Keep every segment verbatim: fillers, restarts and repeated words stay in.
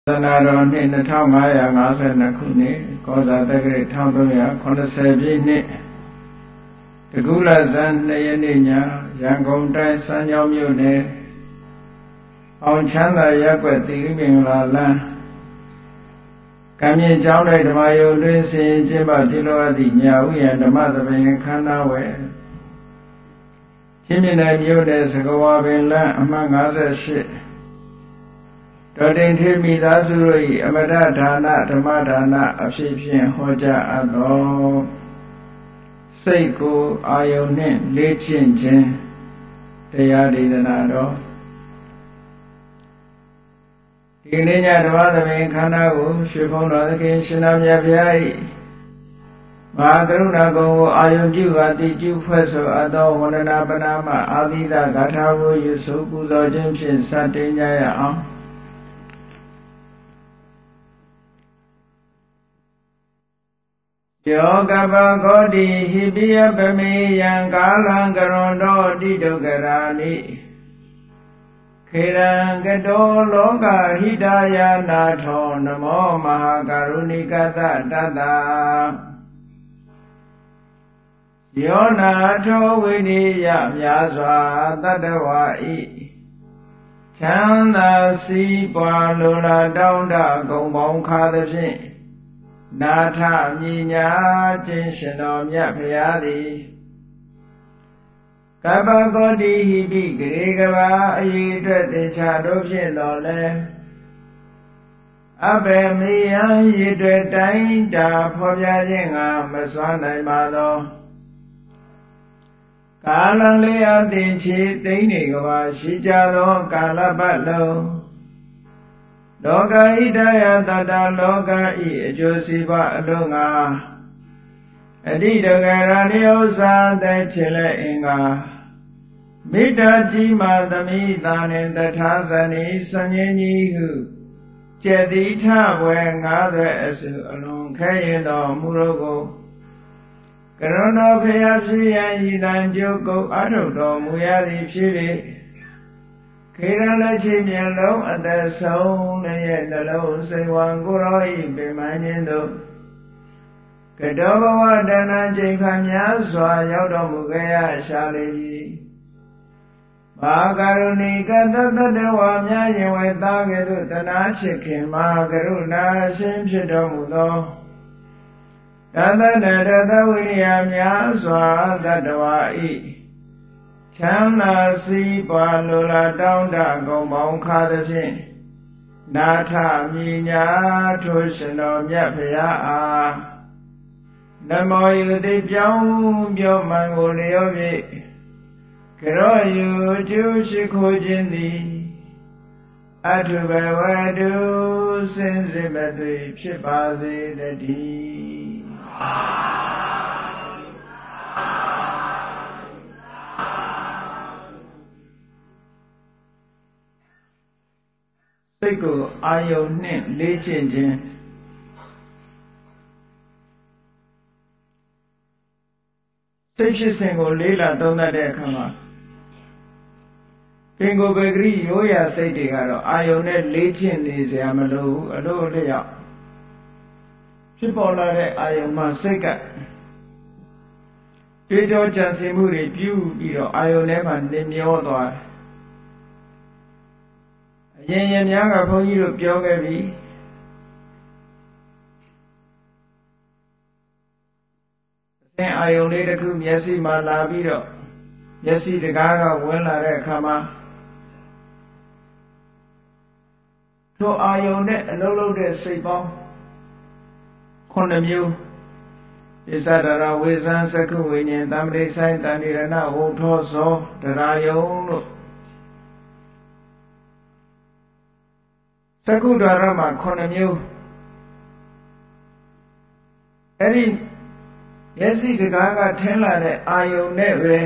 သနာတော်နှစ်နှစ်ထောင်ငါးရာငါးဆယ်နှစ်ခုနှစ်ကောဇာတက္ကရာတစ်ထောင်သုံးရာခုနှစ်ဆယ်ပြည့်နှစ်တကူလဇန်နှစ်ရက်နေ့ညရန်ကုန်တိုင်းစမ်းချောင်းမြို့နယ်အောင်ချမ်းသာရပ်ကွက်သီရိမင်္ဂလာလမ်းကံမြင့်ကျောင်း၌ဓမ္မယုံတွင်ဆင်ကျင်းပပြုလုပ်အပ်သည့်ညာဥယျာဉ်ဓမ္မသဘင်ခန္ဓာဝယ်ချင်းမြင့်နယ်မြို့နယ်စကဝါပင်လမ်းအမှတ်၅၈တော်တင်ထေမိသားစုတို့၏အမတဒါနဓမ္မဒါနအဖြစ်ဖြင့်ဟောကြားအပ်သောစိတ်ကိုအာယုန်နှင့်လေ့ကျင့်ခြင်းတရားဒေသနာတော်ဒီနေ့ညဓမ္မသဘင်ခန္ဓာကိုရွှေဘုံတော်သခင်ရှင်တော်မြတ်ဗျာ၏မဟာကရုဏာကုံကိုအာယုန်ပြုကာတိကျုဖွဲ့ဆိုအပ်သောဝန္ဒနာပနာမအာသီသဂါထာကိုယူဆိုပူဇော်ခြင်းဖြင့်စတင်ကြရအောင်ယောကပကောတိဟိပိယပမေယံကာလံကရွန်တောတိဒုက္ခရာနိခေရံကတောလောကဟိတယာနာထောနမောမဟာကရုဏိကတတတယောနာထောဝိနိယမြာစွာတတ္တဝါဤချမ်းသာစီးပွားလိုလားတောင်းတဂုံပေါင်းခါသဖြင့်နာထမြညာခြင်းရှင်တော်မြတ်ဖရာသည်ကပ္ပကောတိဟိပိဂရေကဘာအရေးအတွက်သင်္ချာတို့ဖြင့်တော်လဲအဘေမေယံရည်တွေတိုင်းတာဖော်ပြခြင်းကမစွမ်းနိုင်ပါသောကာလလေးအသင်ချေသိမ့်နေကဘာရှိကြသောကာလပတ်လုံးလောကဣဒယတတလောကဤအကျိုးစီးပွားအလုံးငါအတိတကရဏိဥ္စာတဲ့ချေလက်အင်္ဂါမေတ္တာကြီးမာသမိသာနှင့်တထာဇနိစဉ္ဉ္ကြီးဟုကျေတိထဘွယ်ငါးသွဲအစုအလုံးခဲရင်တော်မူတော်ကိုကရုဏာဖျားဖြစ်ရန်ဤတန်ကြုတ်ကုတ်အထုတော်မူရသည်ဖြစ်၍ခေရလက်ချေမျက်လုံးအသက်ဆုံးရဲ့နှလုံးစိတ်ဝံကိုရောဤပင်မခြင်းတို့ကတောဘဝတဏ္ဍချိန်ခါများစွာရောက်တော်မူခဲ့ရရှာလေပြီမဟာကရုဏီကတတတဝါများရင်ဝဲသားကဲ့သို့တနာချစ်ခင်မဟာကရုဏာရှင်ဖြစ်တော်မူသောတသနတသဝိရိယများစွာတတ္တဝါဤချမ်းသာစီးပွားလိုလားတောင်းတဂုံပေါင်းခါသဖြင့်နာထမြညာထိုရှင်တော်မြတ်ဖရာအားနမောယုတိပြောင်းပြောမှန်ကိုလျောဖြင့်ကရောယုကျုရှိခိုးခြင်းသည်အထုဘဝတုစင်စစ်မသွေဖြစ်ပါစေတည်းစိတ်ကိုအာယုန်နှင့်လေ့ကျင့်ခြင်းစိတ်ဖြစ်စဉ်ကိုလေးလာသုံးသပ်တဲ့အခါမှာပင်ကိုယ်ပဂရိရိုးရာစိတ်တွေကတော့အာယုန်နဲ့လေ့ကျင့်နေစရာမလိုဘူးအလို့လျောက်ဖြစ်ပေါ်လာတဲ့အာယုန်မှာစိတ်ကတွေးကြောကြံစည်မှုတွေပြုပြီးတော့အာယုန်ထဲမှာနေမျောသွားတယ်အရင်ရင်များကဘုန်းကြီးတို့ပြောခဲ့ပြီအစဉ်အာယုန်လေးတစ်ခုမျက်စိမှာလာပြီးတော့မျက်စိတကားကဝင်လာတဲ့အခါမှာထိုအာယုန်နဲ့အလုံးလုံးတဲ့စိတ်ပေါင်းခုနှစ်မျိုးပစ္စဒရဝေဇံသက္ခုဝိညာဉ်တမ္ပတိဆိုင်တဏိရဏဝုထောဇောဒရာယုံလို့သက္ခုဒရမှာခုနှစ်မျိုးအဲ့ဒီမျက်စိတကားကထင်းလာတဲ့အာယုန်နဲ့ပဲ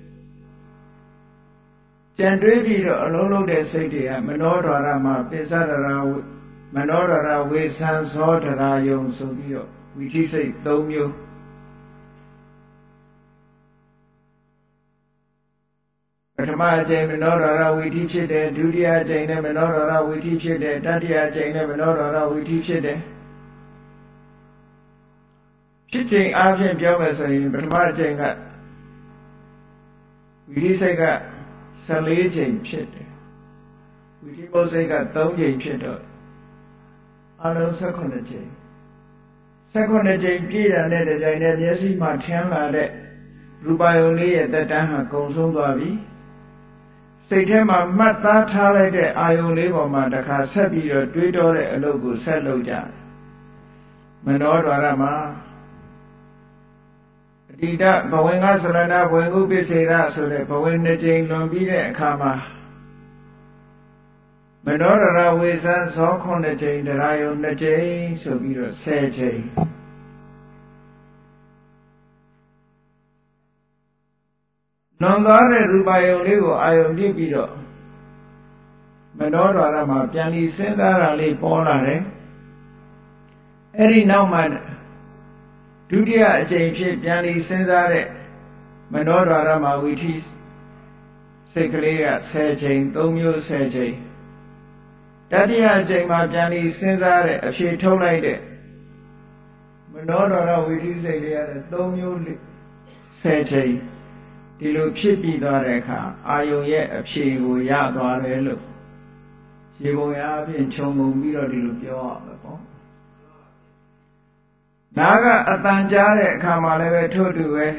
ကြံတွေးပြီးတော့အလုံးလုံးတဲ့စိတ်တွေကမနောဒရမှာပစ္စဒရမနောဒရဝေဇံဇောဒရာယုံဆိုပြီးတော့ဝိသိစိတ်၃မျိုး ပထမအကျင့်မနောဒရဝိထိဖြစ်တယ်ဒုတိယအကျင့်နဲ့မနောဒရဝိထိဖြစ်တယ်တတိယအကျင့်နဲ့မနောဒရဝိထိဖြစ်တယ်ဖြစ်ချိန်အားဖြင့်ပြောမယ်ဆိုရင်ပထမအကျင့်ကဝိထိစိတ်ကဆယ်လေးကျင့်ဖြစ်တယ်ဝိထိဘုစိတ်ကသုံးကျင့်ဖြစ်တော့အလုံးဆယ်ခုနှစ်ကျင့်ဆယ်ခုနှစ်ကျင့်ပြည့်တာနဲ့တကြိုင်နဲ့မျက်စိမှာထင်လာတဲ့ရူပယုံလေးရဲ့တက်တန်းဟာကုံဆုံးသွားပြီစိတ်ထဲမှာမှတ်သားထားလိုက်တဲ့အာယုံလေးပေါ်မှာတစ်ခါဆက်ပြီးတော့တွေးတောတဲ့အလုပ်ကိုဆက်လုပ်ကြမနောဒွါရမှာအတိဒဘဝင်ကသရဏဘဝင်ဥပိစေရဆိုတဲ့ဘဝင်နှစ်ကြိမ်လွန်ပြီးတဲ့အခါမှာမနောဒရဝေဇံဇောခုနှစ်ကြိမ်တရားယုံနှစ်ကြိမ်ဆိုပြီးတော့ဆယ်ကြိမ်လွန်သွားတဲ့ရူပယုံလေးကိုအာယုံပြုပြီးတော့မနောဒွါရမှာပြန်ပြီးစဉ်းစားတာလေးပေါ်လာတယ်အဲ့ဒီနောက်မှာဒုတိယအကြိမ်ဖြစ်ပြန်ပြီးစဉ်းစားတဲ့မနောဒွါရမှာဝိထိစိတ်ကလေးကဆယ်ကြိမ်သုံးမျိုးဆယ်ကြိမ်တတိယအကြိမ်မှာပြန်ပြီးစဉ်းစားတဲ့အဖြေထုတ်လိုက်တဲ့မနောဒွါရဝိထိစိတ်လေးရတယ်သုံးမျိုးဆယ်ကြိမ်ဒီလိုဖြစ်ပြီးသွားတဲ့အခါအာယုံရဲ့အဖြေကိုရသွားတယ်လို့ရေပုံရအပြင်ခြုံငုံပြီးတော့ဒီလိုပြောရမှာပေါ့နားကအတန်ကြားတဲ့အခါမှာလည်းပဲထို့တူပဲ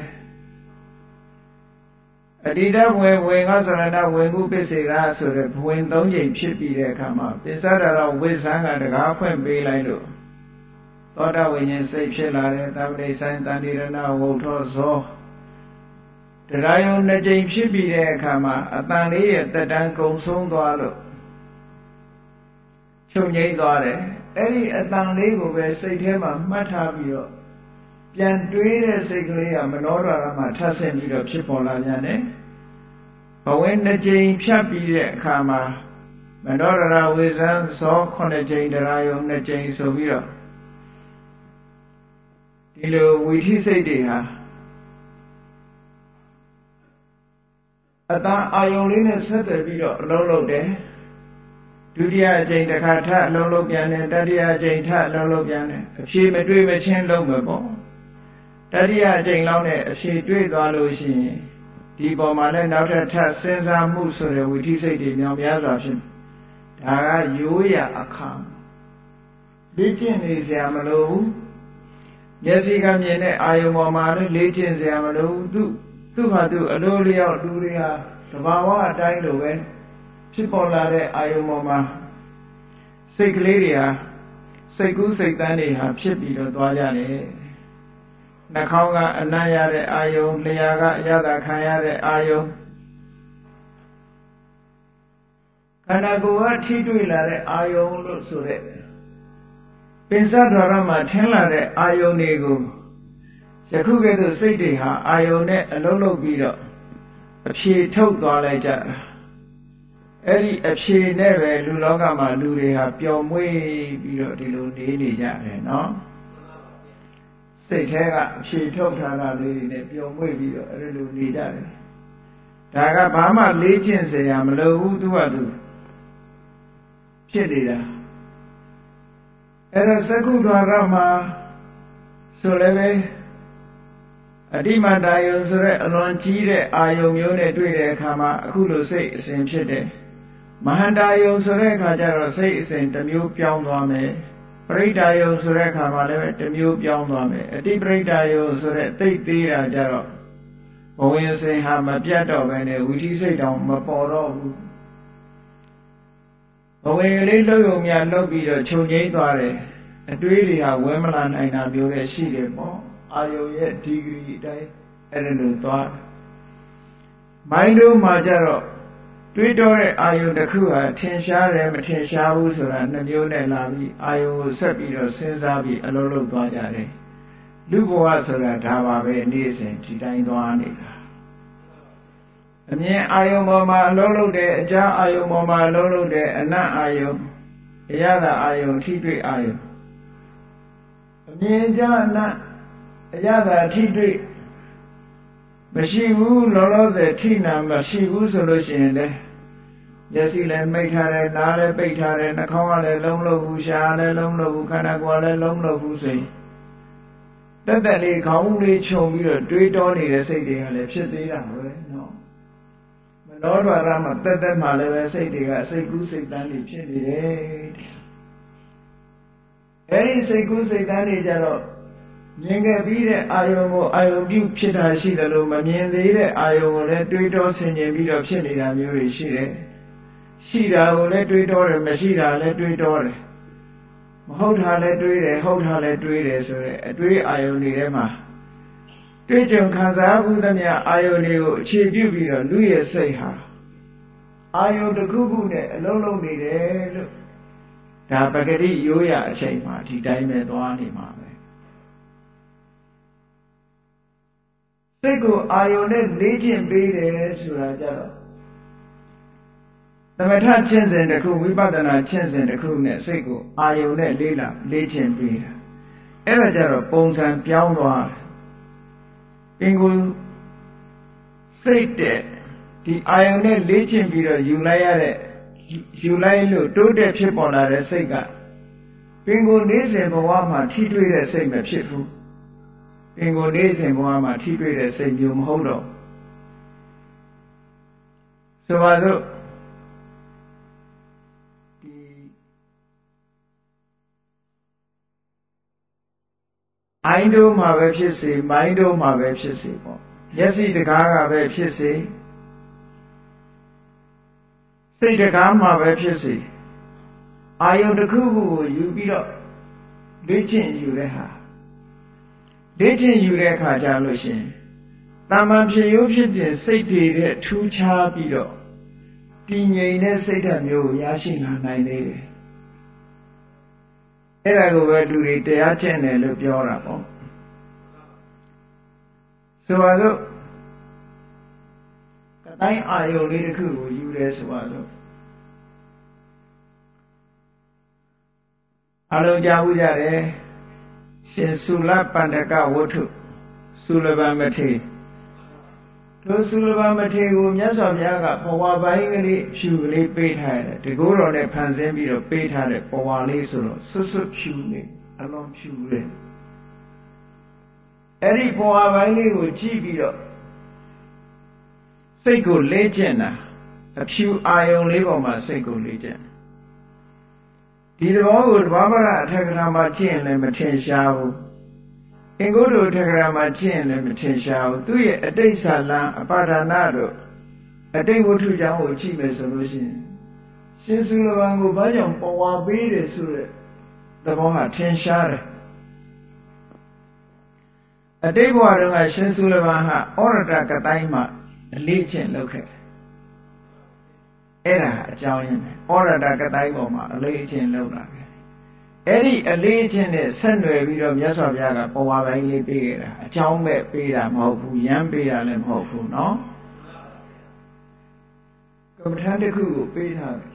အတိဒဝေဝေငါသရဏဝေငုပစ္စေကဆိုတဲ့ဘဝင်သုံးချိန်ဖြစ်ပြီးတဲ့အခါမှာပစ္စဒရဝိဇံကတကားဖွင့်ပေးလိုက်လို့သောတာဝိညာဉ်စိတ်ဖြစ်လာတဲ့သဗ္ဗိဆိုင်တန်တိရဏဝုထောဇောတရားယုံနှစ်ကြိမ်ဖြစ်ပြီးတဲ့အခါမှာအတန်လေးရဲ့တက်တန်းကုံဆုံးသွားလို့ချုပ်ငိမ့်သွားတယ်အဲ့ဒီအတန်လေးကိုပဲစိတ်ထဲမှာမှတ်ထားပြီးတော့ပြန်တွေးတဲ့စိတ်ကလေးကမနောဒွါရမှာထပ်ဆင့်ပြီးတော့ဖြစ်ပေါ်လာပြန်တယ်ဘဝင်နှစ်ကြိမ်ဖြတ်ပြီးတဲ့အခါမှာမနောဒရဝေဇံဇောခုနှစ်ကြိမ်တရားယုံနှစ်ကြိမ်ဆိုပြီးတော့ဒီလိုဝိထိစိတ်တွေဟာအတန်အာယုံလေးနဲ့ဆက်သွယ်ပြီးတော့အလုံးလုံးတယ်ဒုတိယအကြိမ်တစ်ခါထအလုံးလုံးပြန်တယ်တတိယအကြိမ်ထအလုံးလုံးပြန်တယ်အဖြေမတွေးမချင်းလုံးမယ်ပေါ့တတိယအကြိမ်လောက်နဲ့အဖြေတွေးသွားလို့ရှိရင်ဒီပေါ်မှာလည်းနောက်ထပ်ထပ်စဉ်းစားမှုဆိုတဲ့ဝိထိစိတ်တွေမြောင်များစွာဖြစ်ဒါကရိုးရာအခါလေ့ကျင့်နေစရာမလိုဘူးမျက်စိကမြင်တဲ့အာယုံပေါ်မှာလည်းလေ့ကျင့်စရာမလိုဘူးသူသူ့ဟာသူအလိုလျောက်လူတွေဟာသဘာဝအတိုင်းလိုပဲဖြစ်ပေါ်လာတဲ့အာယုံပေါ်မှာစိတ်ကလေးတွေဟာစိတ်ကူးစိတ်တန်းတွေဟာဖြစ်ပြီးတော့သွားကြတယ်နှာခေါင်းကအနံ့ရတဲ့အာယုံလျှာကအရသာခံရတဲ့အာယုံခန္ဓာကိုယ်ကထိတွေ့လာတဲ့အာယုံလို့ဆိုတဲ့ပင်စဒွါရမှာထင်လာတဲ့အာယုံတွေကိုယခုကဲ့သို့စိတ်တွေဟာအာယုံနဲ့အလုံးလုံးပြီးတော့အဖြေထုတ်သွားလိုက်ကြတာအဲ့ဒီအဖြေနဲ့ပဲလူလောကမှာလူတွေဟာပျော်မွေ့ပြီးတော့ဒီလိုနေနေကြတယ်နော်စိတ်ထဲကအဖြေထုတ်ထားတာလေးတွေနဲ့ပျော်မွေ့ပြီးတော့အဲ့လိုနေကြတယ်ဒါကဘာမှလေ့ကျင့်စရာမလိုဘူးသူကသူဖြစ်နေတာအဲ့တော့သက္ကုဒွါရမှာဆိုလည်းပဲအတိမတာယုံဆိုတဲ့အလွန်ကြီးတဲ့အာယုံမျိုးနဲ့တွေ့တဲ့အခါမှာအခုလိုစိတ်အစဉ်ဖြစ်တယ်မဟာတာယုံဆိုတဲ့အခါကျတော့စိတ်အစဉ်တစ်မျိုးပြောင်းသွားမယ်ပရိဒါယုံဆိုတဲ့အခါမှာလည်းတစ်မျိုးပြောင်းသွားမယ်အတိပရိဒါယုံဆိုတဲ့သိသေးတာကြတော့ဘဝင်စဉ်ဟာမပြတ်တော့ဘဲနဲ့ဝိသိစိတ်တောင်မပေါ်တော့ဘူးဘဝင်လေးလှုပ်ုံများလှုပ်ပြီးတော့ခြုံငိမ့်သွားတယ်အတွေးတွေဟာဝဲမလာနိုင်တာမျိုးလည်းရှိတယ်ပေါ့အာယုံရဲ့ဒီဂရီအတိုင်းအဲ့ဒါလိုသွားမိုင်းတို့မှာကြတော့တွေးတောတဲ့အာယုံတစ်ခုဟာထင်ရှားတယ်မထင်ရှားဘူးဆိုတာနှမျိုးနဲ့လာပြီးအာယုံကိုဆက်ပြီးတော့စဉ်းစားပြီးအလုံးလုံးသွားကြတယ်လူဘဝဆိုတာဒါပါပဲနေ့စဉ်ဒီတိုင်းသွားနေတာအမြင်အာယုံပေါ်မှာအလုံးလုံးတယ်အကြားအာယုံပေါ်မှာအလုံးလုံးတယ်အနတ်အာယုံအရသာအာယုံထိတွေ့အာယုံအမြင်ကြားအနတ်အရသာထိတွေ့မရှိဘူးလောလောဆယ်ထိနာမရှိဘူးဆိုလို့ရှိရင်လေမျက်စိလည်းမိတ်ထားတယ်နားလည်းပိတ်ထားတယ်နှာခေါင်းကလည်းလုံးလို့ဘူးရှားလည်းလုံးလို့ဘူးခန္ဓာကိုယ်လည်းလုံးလို့ဘူးဆိုရင်တက်တက်လေးခေါင်းလေးခြုံပြီးတော့တွေးတောနေတဲ့စိတ်တွေကလည်းဖြစ်သေးတာပဲနော်မနောဒွါရမှာတက်တက်မှလည်းပဲစိတ်တွေကစိတ်ကူးစိတ်တန်းတွေဖြစ်နေတယ်အဲဒီစိတ်ကူးစိတ်တန်းတွေကြတော့မြင်ခဲ့ပြီးတဲ့အာယုံကိုအာယုံပြုဖြစ်တာရှိတယ်လို့မမြင်သေးတဲ့အာယုံကိုလည်းတွေးတောဆင်ခြင်ပြီးတော့ဖြစ်နေတာမျိုးတွေရှိတယ်ရှိတာကိုလည်းတွေးတောတယ်မရှိတာလည်းတွေးတောတယ်မဟုတ်တာလည်းတွေးတယ်ဟုတ်တာလည်းတွေးတယ်ဆိုရဲအတွေးအာယုံတွေထဲမှာတွေးကြုံခံစားမှုသမျှအာယုံတွေကိုအခြေပြုပြီးတော့လူရဲ့စိတ်ဟာအာယုံတစ်ခုခုနဲ့အလုံးလုံးနေတယ်လို့ဒါပဂတိရိုးရအချိန်မှာဒီတိုင်းပဲသွားနေမှာပဲစိတ်ကိုအာယုံနဲ့လေးကျင့်ပေးတယ်ဆိုတာကြတော့သမထကျင့်စဉ်တစ်ခုဝိပဿနာကျင့်စဉ်တစ်ခုနဲ့စိတ်ကိုအာယုံနဲ့လေးလာလေးကျင့်ပေးတာအဲ့ဒါကြတော့ပုံစံပြောင်းသွားတယ်အင်ကိုစိတ်တဲ့ဒီအာယုံနဲ့လေးကျင့်ပြီးတော့ယူလိုက်ရတဲ့ယူလိုက်လို့တိုးတက်ဖြစ်ပေါ်လာတဲ့စိတ်ကပင်ကိုနေ့စဉ်ဘဝမှာထိတွေ့တဲ့စိတ်မဖြစ်ဘူးပင်ကိုနေ့စဉ်ဘဝမှာထိတွေ့တဲ့စိတ်မျိုးမဟုတ်တော့ဆိုပါစို့ဒီအိုင်းတို့မှာပဲဖြစ်စေမိုင်းတို့မှာပဲဖြစ်စေပေါ့မျက်စိတကားကပဲဖြစ်စေစိတ်တကားမှာပဲဖြစ်စေအာယုန်တစ်ခုခုကိုယူပြီးတော့လေ့ကျင့်ယူတဲ့ဟာလေ့ကျင့်ယူတဲ့အခါကျလို့ရှိရင်တာမန်ဖြစ်ရိုးဖြစ်ခြင်းစိတ်တွေတဲ့ထူးခြားပြီးတော့တည်ငြိမ်တဲ့စိတ်ဓာတ်မျိုးကိုရရှိလာနိုင်သေးတယ်အဲ့ဒါကိုပဲလူတွေတရားကျင့်တယ်လို့ပြောတာပေါ့ဆိုပါစို့ကတိုင်းအာယုန်လေးတစ်ခုကိုယူရဲဆိုပါစို့အလုံးကြားဘူးကြတယ်ရှင်သုလပန္ဒကဝတ္ထုသုလဗမထေတို့သုလဗမထေကိုမြတ်စွာဘုရားကဘဝပိုင်းကလေးဖြူကလေးပေးထားတယ်တကူတော်နဲ့ဖန်ဆင်းပြီးတော့ပေးထားတဲ့ဘဝလေးဆိုတော့ဆွတ်ဆွတ်ဖြူနေအလုံးဖြူတယ်အဲ့ဒီဘဝပိုင်းလေးကိုကြည့်ပြီးတော့စိတ်ကိုလေးကျင့်တာအဖြူအာယုံလေးပေါ်မှာစိတ်ကိုလေးကျင့်ဒီသဘောကိုတဘာဝရအထက်ကရာမှာကျင့်လည်းမထင်ရှားဘူးအင်္ဂုတ္တအထက်ကရာမှာကျင့်လည်းမထင်ရှားဘူးသူရဲ့အတိတ်ဇာလံအပါဒနာတို့အတိတ်ဝတ္ထုကြောင့်ကိုကြည့်မယ်ဆိုလို့ရှိရင်ရှင်သုလဗံကိုဘာကြောင့်ပေါ်ဝါပေးတယ်ဆိုတဲ့သဘောဟာထင်ရှားတယ်အတိတ်ဘဝတုန်းကရှင်သုလဗံဟာဩရတကတိုင်းမှာအလေးကျင့်လုပ်ခဲ့တယ်အဲ့ဒါအကြောင်းရင်းပဲဩရတကတိုင်းပေါ်မှာအလေးအကျင့်လုပ်တာပဲအဲ့ဒီအလေးအကျင့်နဲ့ဆက်နွယ်ပြီးတော့မြတ်စွာဘုရားကဘဝပိုင်းလေးပေးခဲ့တာအကြောင်းပဲပေးတာမဟုတ်ဘူးရမ်းပေးတာလည်းမဟုတ်ဘူးเนาะကမ္မထာတစ်ခုကိုပေးထားတယ်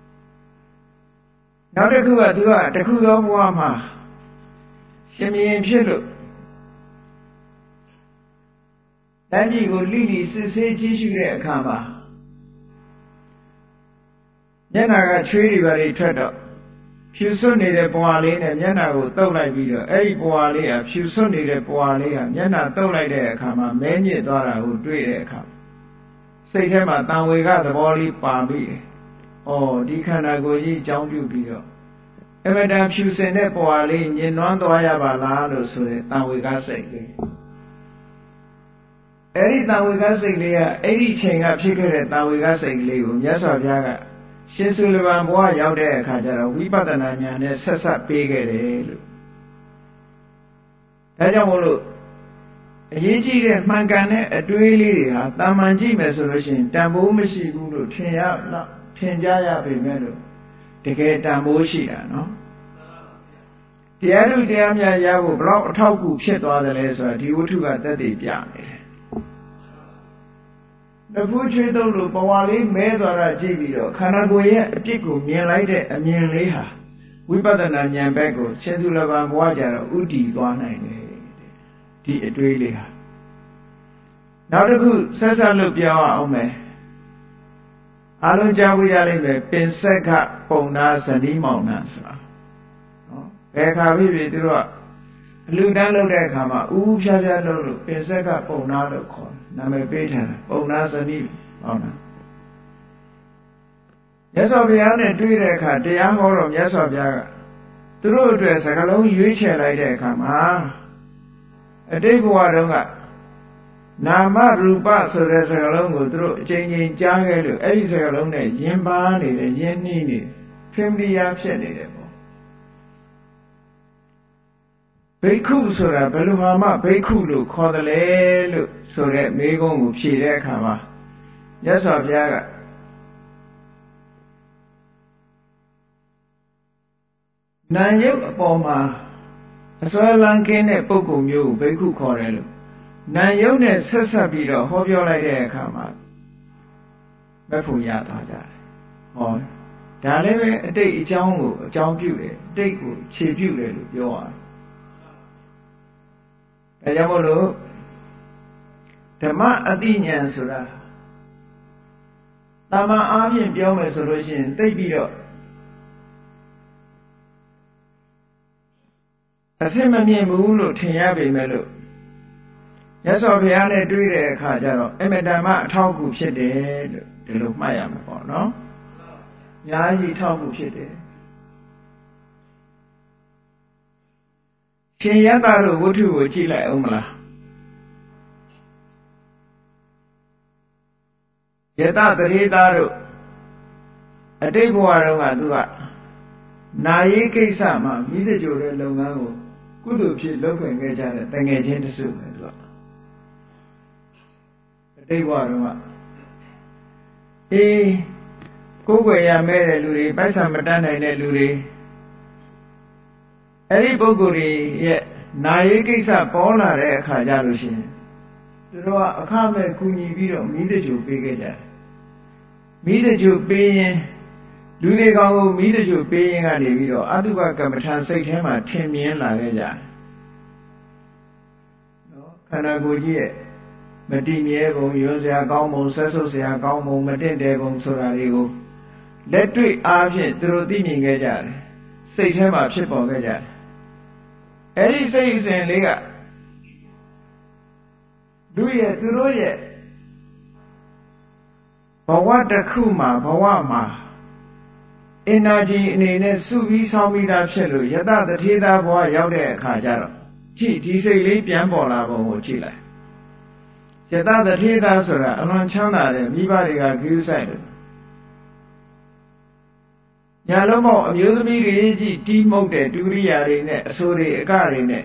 နောက်တစ်ခုကသူကတစ်ခုသောဘဝမှာရှင်မြင်ဖြစ်လို့တန်ကြီးကိုလိလိစစ်ဆေးကြည့်ရှုတဲ့အခါမှာမျက်နှာကချွေးတွေပါတွေထွက်တော့ဖြူစွတ်နေတဲ့ပွားလေးနဲ့မျက်နှာကိုတုပ်လိုက်ပြီးတော့အဲ့ဒီပွားလေးဟာဖြူစွတ်နေတဲ့ပွားလေးဟာမျက်နှာတုပ်လိုက်တဲ့အခါမှာမဲညစ်သွားတာကိုတွေ့တဲ့အခါစိတ်ထဲမှာတန်ဝေကသဘောလေးပါပြီးတယ်။အော်ဒီခန္ဓာကိုယ်ကြီးအကြောင်းပြုပြီးတော့အမတန်ဖြူစင်တဲ့ပွားလေးညင်နွမ်းသွားရပါလားလို့ဆိုတဲ့တန်ဝေကစိတ်လေးအဲ့ဒီတန်ဝေကစိတ်လေးကအဲ့ဒီချိန်ကဖြစ်ခဲ့တဲ့တန်ဝေကစိတ်လေးကိုမြတ်စွာဘုရားကရှင်သုလဗံဘဝရောက်တဲ့အခါကျတော့ဝိပဿနာဉာဏ်နဲ့ဆက်ဆက်ပေးခဲ့တယ်လို့ဒါကြောင့်မို့လို့အရေးကြီးတဲ့မှန်ကန်တဲ့အတွေးလေးတွေဟာတာမန်ကြည့်မယ်ဆိုလို့ရှိရင်တန်ဖိုးမရှိဘူးလို့ထင်ရတော့ထင်ကြရပေမဲ့လို့တကယ်တန်ဖိုးရှိတာနော်တရားထုတရားမြတ်ရဖို့ဘလောက်အထောက်အကူဖြစ်သွားတယ်လဲဆိုတာဒီဝတ္ထုကသက်သေပြနေတယ်တဖူးချွေးသုံးလို့ဘဝလေးမဲသွားတာကြည့်ပြီးတော့ခန္ဓာကိုယ်ရဲ့အပြစ်ကိုမြင်လိုက်တဲ့အမြင်လေးဟာဝိပဿနာဉာဏ်ဘက်ကိုရှင်သုလဗံဘဝကြတော့ဥတည်သွားနိုင်တယ်ဒီအတွေးလေးဟာနောက်တစ်ခုဆက်ဆက်လို့ပြောအောင်မယ်အားလုံးကြားဖို့ရလိမ့်မယ်ပင်ဆက်ကပုံနာဇနီးမောင်နှံဆိုတာနော်ဘယ်ခါဖြစ်ဖြစ်သူတို့ကအလူတန်းလုပ်တဲ့အခါမှာဥဥဖြားဖြားလုပ်လို့ပင်ဆက်ကပုံနာလို့ခေါ်တယ်နာမည်ပေးထားတယ်ပုံနာဇနီးမောင်နှံမြတ်စွာဘုရားနဲ့တွေ့တဲ့အခါတရားဟောတော်မြတ်စွာဘုရားကသူတို့အတွက်စကားလုံးရွေးချယ်လိုက်တဲ့အခါမှာအတိတ်ဘဝတုန်းကနာမရူပဆိုတဲ့စကားလုံးကိုသူတို့အချိန်ချင်းကြားခဲ့လို့အဲ့ဒီစကားလုံးနဲ့ယဉ်ပါနေတယ်ယဉ်နှီးနေဖင်ပီယာဖြစ်နေတယ်ပေါ့ဘိက္ခုဆိုတာဘယ်လိုမှဘိက္ခုလို့ခေါ်တယ်လေလို့ဆိုတဲ့မေးခွန်းကိုဖြေတဲ့အခါမှာမြတ်စွာဘုရားကနာယုတ်အပေါ်မှာအစွဲလန်းကင်းတဲ့ပုဂ္ဂိုလ်မျိုးကိုဘိက္ခုခေါ်တယ်လို့နာယုတ်နဲ့ဆက်ဆက်ပြီးတော့ဟောပြောလိုက်တဲ့အခါမှာမဖို့ရသွားကြတယ်။ဟောဒါလည်းပဲအတိတ်အကြောင်းကိုအကြောင်းပြုတယ်အတိတ်ကိုခြေပြုတယ်လို့ပြောရတယ်။ဒါကြောင့်မို့လို့ဓမ္မအတိညာဏ်ဆိုတာတာမန်အားဖြင့်ပြောမယ်ဆိုလို့ရှိရင်သိပြီးတော့အစစ်မမြင်ဘူးလို့ထင်ရပေမဲ့လို့မြတ်စွာဘုရားနဲ့တွေ့တဲ့အခါကျတော့အမတန်မှအထောက်အကူဖြစ်တယ်လို့ဒီလိုမှတ်ရမှာပေါ့နော်။အများကြီးထောက်ကူဖြစ်တယ်။ရှင်ယတ္တတို့ဝတ္ထုကိုကြည့်လိုက်အောင်မလား။ယတ္တတရေသားတို့အတိတ်ဘဝတုန်းကသူကနာရေးကိစ္စမှာမိသကြိုတဲ့လုပ်ငန်းကိုကုသိုလ်ဖြစ်လုပ်ခွင့်ခဲ့ကြတဲ့တငယ်ချင်းတစုပဲသူကအတိတ်ဘဝတုန်းကအေးကိုယ်ွယ်ရမဲ့တဲ့လူတွေပိုက်ဆံမတတ်နိုင်တဲ့လူတွေအဲ့ဒီပုဂ္ဂိုလ်တွေရဲ့နာရေးကိစ္စပေါ်လာတဲ့အခါကျလို့ရှိရင်သူတို့ကအခမဲ့ကူညီပြီးတော့မိသကြိုပေးခဲ့ကြတယ်မိသကြိုပေးရင်လူတွေကောင်ကိုမိသကြိုပေးရင်ကနေပြီးတော့အတုပကမ္မထာစိတ်ထဲမှာထင်မြင်လာခဲ့ကြတယ်နော်ခန္ဓာကိုယ်ကြီးရဲ့မတည်မြဲပုံရွံ့စရာကောင်းပုံဆက်ဆုပ်စရာကောင်းပုံမတင့်တယ်ပုံဆိုတာတွေကိုလက်တွေ့အားဖြင့်သူတို့သိမြင်ခဲ့ကြတယ်စိတ်ထဲမှာဖြစ်ပေါ်ခဲ့ကြတယ်အဲ့ဒီစိတ်အစဉ်လေးကသူရဲ့သူတို့ရဲ့ဘဝတစ်ခုမှာဘဝမှာအင်နာဂျီအနေနဲ့စုပြီးဆောင်းပြီးသားဖြစ်လို့ယတတထေသာဘဝရောက်တဲ့အခါကျတော့ကြည့်ဒီစိတ်လေးပြန်ပေါ်လာပုံကိုကြည့်လိုက်ယတတထေသာဆိုတာအလွန်ချမ်းသာတဲ့မိဘတွေကဂရုစိုက်တယ်ညာလုံးမောက်အမျိုးသမီးတွေကြီးတီးမှုတ်တဲ့ဒုရိယာတွေနဲ့အဆိုးတွေအကတွေနဲ့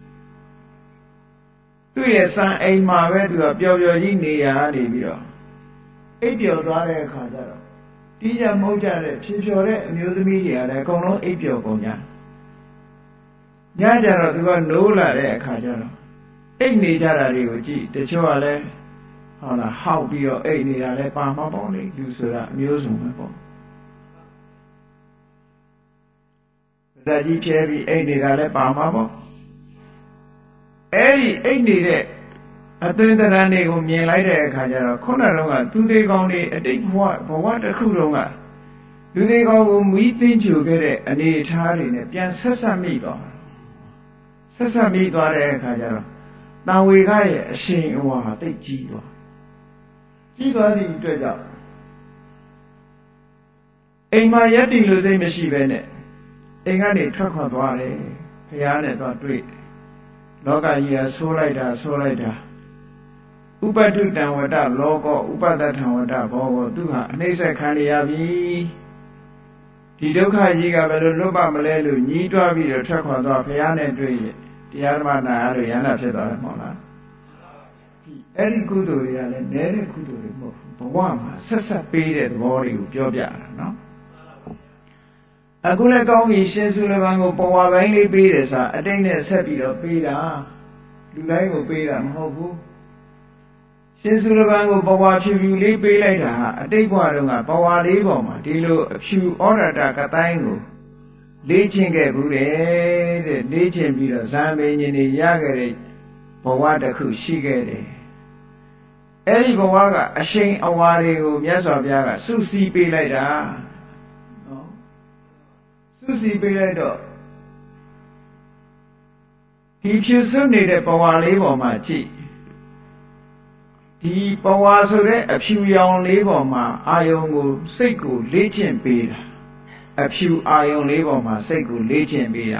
သူ့ရဲ့စံအိမ်မှာပဲသူကပျော်ပျော်ကြီးနေရနေပြီးတော့အိပ်ပျော်သွားတဲ့အခါကျတော့တီးကြမှုတ်ကြတဲ့ဖြေဖြော်တဲ့အမျိုးသမီးတွေကလည်းအကုန်လုံးအိပ်ပျော်ကုန်ကြညကြတော့သူကနိုးလာတဲ့အခါကျတော့အိပ်နေကြတာတွေကိုကြည့်တချို့ကလည်းဟုတ်လားဟောက်ပြီးတော့အိပ်နေတာလည်းပါမပေါင်းလေလူဆိုတာအမျိုးစုံပဲပေါ့ဇာကြီးဖြဲပြီးအိပ်နေတာလည်းပါမှာပေါ့အဲ့ဒီအိပ်နေတဲ့အသွင်သဏ္ဍာန်တွေကိုမြင်လိုက်တဲ့အခါကျတော့ခုနကတော့ကသူသေးကောင်းတွေအတိတ်ဘဝဘဝတစ်ခုလုံးကလူသေးကောင်းကိုမီးသိမ်းချူခဲ့တဲ့အနေအထားတွေနဲ့ပြန်ဆက်ဆက်မိသွားဆက်ဆက်မိသွားတဲ့အခါကျတော့တန်ဝေခရဲ့အရှင်အဝါတိတ်ကြီးသွားကြီးသွားသည့်အတွက်ကြောင့်အိမ်မှာရက်တီလူစိတ်မရှိပဲနဲ့အိမ်ကနေထွက်ခွာသွားတယ်ဘုရားနဲ့သွားတွေ့လောကကြီးကဆိုးလိုက်တာဆိုးလိုက်တာဥပတုတံဝတ္တလောကောဥပဒထံဝတ္တဘောကောသူဟာအနှိမ့်ဆက်ခံရပြီဒီဒုက္ခကြီးကဘယ်လိုလွတ်ပါမလဲလို့ညှိတွားပြီးတော့ထွက်ခွာသွားဘုရားနဲ့တွေ့ရင်တရားဓမ္မနာရလို့ရဟန္တာဖြစ်သွားတယ်မဟုတ်လားဒီအဲ့ဒီကုသိုလ်တွေကလည်းနည်းတဲ့ကုသိုလ်တွေမဟုတ်ဘူးဘဝမှာဆက်ဆက်ပေးတဲ့သဘောတွေကိုပြောပြတာနော်အခုလည်းကောင်းပြီရှင်စုလပန်ကိုပေါ်ဝါပိုင်းလေးပေးတယ်ဆိုတာအတိတ်နဲ့ဆက်ပြီးတော့ပေးတာလူတိုင်းကိုပေးတာမဟုတ်ဘူးရှင်စုလပန်ကိုပေါ်ဝါဖြူဖြူလေးပေးလိုက်တာဟာအတိတ်ဘဝတုန်းကပေါ်ဝါလေးပေါ်မှာဒီလိုအဖြူဩရတကတိုင်းကိုလေ့ကျင့်ခဲ့ဘူးတဲ့လေ့ကျင့်ပြီးတော့ဇာမေဉ္ဇဉ်တွေရခဲ့တဲ့ဘဝတစ်ခုရှိခဲ့တယ်အဲ့ဒီဘဝကအရှိန်အဝါတွေကိုမြတ်စွာဘုရားကစုစည်းပေးလိုက်တာနော်စုစည်းပေးလိုက်တော့ဒီဖြူစွနေတဲ့ဘဝလေးပေါ်မှာကြည့်ဒီဘဝဆိုတဲ့အဖြူရောင်လေးပေါ်မှာအာယုံကိုစိတ်ကိုလေ့ကျင့်ပေးတာအဖြူအာယုံလေးပေါ်မှာစိတ်ကိုလေ့ကျင့်ပေးတာ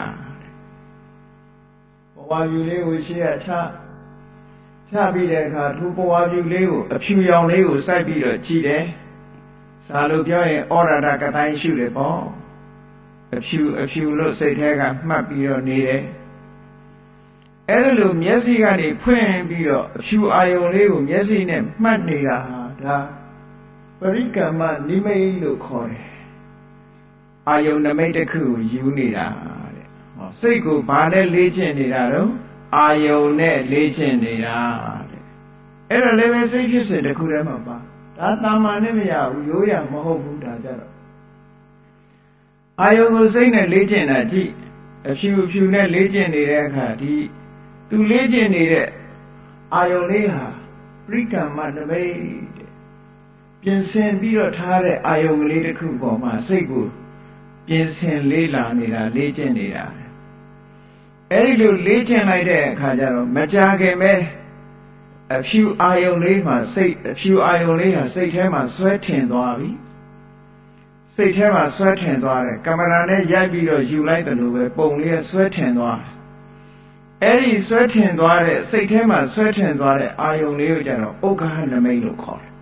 ဘဝဖြူလေးကိုရှေ့ကချချပြီးတဲ့အခါသူဘဝဖြူလေးကိုအဖြူရောင်လေးကိုစိုက်ပြီးတော့ကြည့်တယ်စာလို့ပြောရင်ဩရဒကတိုင်းရှုတယ်ပေါ့အဖြူအဖြူလို့စိတ်ထဲကမှတ်ပြီးတော့နေတယ်အဲ့ဒါလိုမျက်စိကနေဖွင့်ပြီးတော့အဖြူအာယုံလေးကိုမျက်စိနဲ့မှတ်နေတာဒါပရိကမ္မနိမိတ်လို့ခေါ်တယ်အာယုံနမိတ်တစ်ခုကိုယူနေတာတဲ့ဟောစိတ်ကိုဘာနဲ့လေ့ကျင့်နေတာတော့အာယုံနဲ့လေ့ကျင့်နေတာတဲ့အဲ့ဒါလည်းပဲစိတ်ဖြစ်စဉ်တစ်ခုတည်းမှာပါဒါတာမန်နဲ့မရဘူးရိုးရမဟုတ်ဘူးဒါကြတော့အာယုံကိုစိတ်နဲ့လေ့ကျင့်တာကြည့်အဖြူအဖြူနဲ့လေ့ကျင့်နေတဲ့အခါဒီသူလေ့ကျင့်နေတဲ့အာယုံလေးဟာပရိကမ္မနမိတ်တဲ့ပြင်ဆင်ပြီးတော့ထားတဲ့အာယုံကလေးတစ်ခုပေါ်မှာစိတ်ကိုပြင်ဆင်လေးလာနေတာလေ့ကျင့်နေတာအဲဒီလိုလေ့ကျင့်လိုက်တဲ့အခါကျတော့မကြခင်ပဲအဖြူအာယုံလေးမှာစိတ်အဖြူအာယုံလေးဟာစိတ်ထဲမှာဆွဲထင်သွားပြီစိတ်ထဲမှာဆွဲထင်သွားတယ်ကင်မရာနဲ့ရိုက်ပြီးတော့ယူလိုက်တယ်လို့ပဲပုံလေးဆွဲထင်သွားတယ်အဲ့ဒီဆွဲထင်သွားတဲ့စိတ်ထဲမှာဆွဲထင်သွားတဲ့အာယုံလေးကိုကျတော့ဥက္ကဟနမိတ်လို့ခေါ်တယ်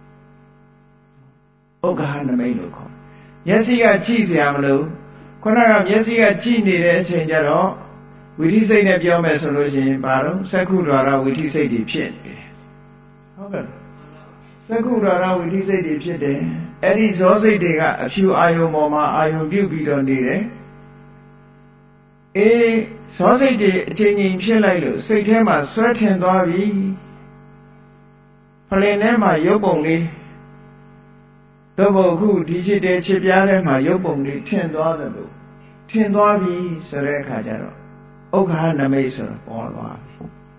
ဥက္ကဟနမိတ်လို့ခေါ်တယ်မျက်စိကကြည့်စရာမလိုခုနကမျက်စိကကြည့်နေတဲ့အချိန်ကျတော့ဝိသိစိတ်နဲ့ပြောမယ်ဆိုလို့ရှိရင်ဘာလို့စက္ခုဒွါရဝိသိစိတ်တွေဖြစ်နေတယ်ဟုတ်ကဲ့စက္ခုဒွါရဝိသိစိတ်တွေဖြစ်တယ်အဲ့ဒီဇောစိတ်တွေကအဖြူအာယုံပေါ်မှာအာယုံပြုတ်ပြီးတော့နေတယ်အေးဇောစိတ်တွေအချိန်ချင်းဖြစ်လိုက်လို့စိတ်ထဲမှာဆွဲထင်သွားပြီဖလင်ထဲမှာရုပ်ပုံလေးတော့ဘုခုဒီချစ်တဲ့ချစ်ပြားထဲမှာရုပ်ပုံလေးထင်သွားတယ်လို့ထင်သွားပြီဆိုတဲ့အခါကျတော့ဥက္ခာနမိတ်ဆိုတော့ပေါ်သွားပြီ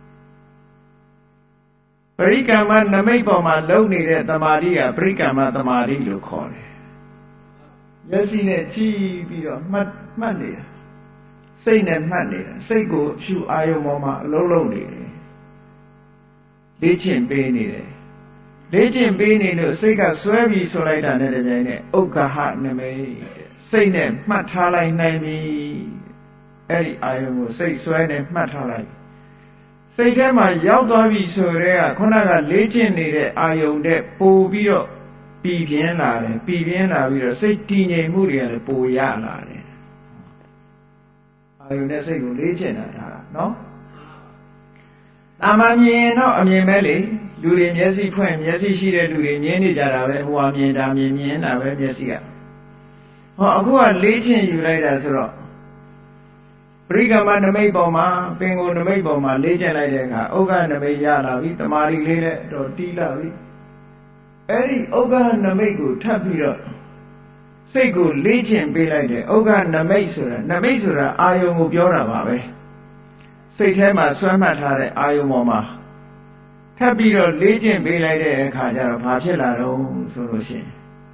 ပရိကမ္မနမိတ်ပေါ်မှာလုံနေတဲ့တမာတိကပရိကမ္မတမာတိလို့ခေါ်တယ်မျက်စိနဲ့ကြည့်ပြီးတော့မှတ်မှတ်နေတာစိတ်နဲ့မှတ်နေတာစိတ်ကိုဖြူအာယုံပေါ်မှာအလုံးလုံးနေတယ်လေ့ကျင့်ပေးနေတယ်လေ့ကျင့်ပေးနေလို့စိတ်ကဆွဲပြီးဆိုလိုက်တာနဲ့တပြိုင်နက်ဥက္ခဟနမိတ်စိတ်နဲ့မှတ်ထားလိုက်နိုင်ပြီအဲ့ဒီအာယုံကိုစိတ်ဆွဲနဲ့မှတ်ထားလိုက်စိတ်ထဲမှာရောက်သွားပြီဆိုတဲ့ကခုနကလေ့ကျင့်နေတဲ့အာယုံတဲ့ပို့ပြီးတော့ပြည်ပြင်းလာတယ်ပြည်ပြင်းလာပြီးတော့စိတ်တည်ငြိမ်မှုတွေကလည်းပိုရလာတယ်အာယုံနဲ့စိတ်ကိုလေ့ကျင့်တာဒါနော်တာမန်မြင်တော့အမြင်ပဲလေလူတွေမျက်စိဖွင့်မျက်စိရှိတဲ့လူတွေမြင်နေကြတာပဲဟိုဟာမြင်တာမြင်မြင်တာပဲမျက်စိကဟောအခုကလေ့ကျင့်ယူလိုက်တာဆိုတော့ပရိကမ္မနမိတ်ပေါ်မှာပင်ကိုနမိတ်ပေါ်မှာလေ့ကျင့်လိုက်တဲ့အခါဥက္ကနမိတ်ရလာပြီတမာရီလေးနဲ့တော့တီးလာပြီအဲ့ဒီဥက္ကနမိတ်ကိုထပ်ပြီးတော့စိတ်ကိုလေ့ကျင့်ပေးလိုက်တယ်ဥက္ကနမိတ်ဆိုတာနမိတ်ဆိုတာအာယုံကိုပြောတာပါပဲစိတ်ထဲမှာဆွဲမှတ်ထားတဲ့အာယုံပေါ်မှာထပ်ပြီးတော့လေ့ကျင့်ပေးလိုက်တဲ့အခါကျတော့ဘာဖြစ်လာတော့ဆိုလို့ရှိရင်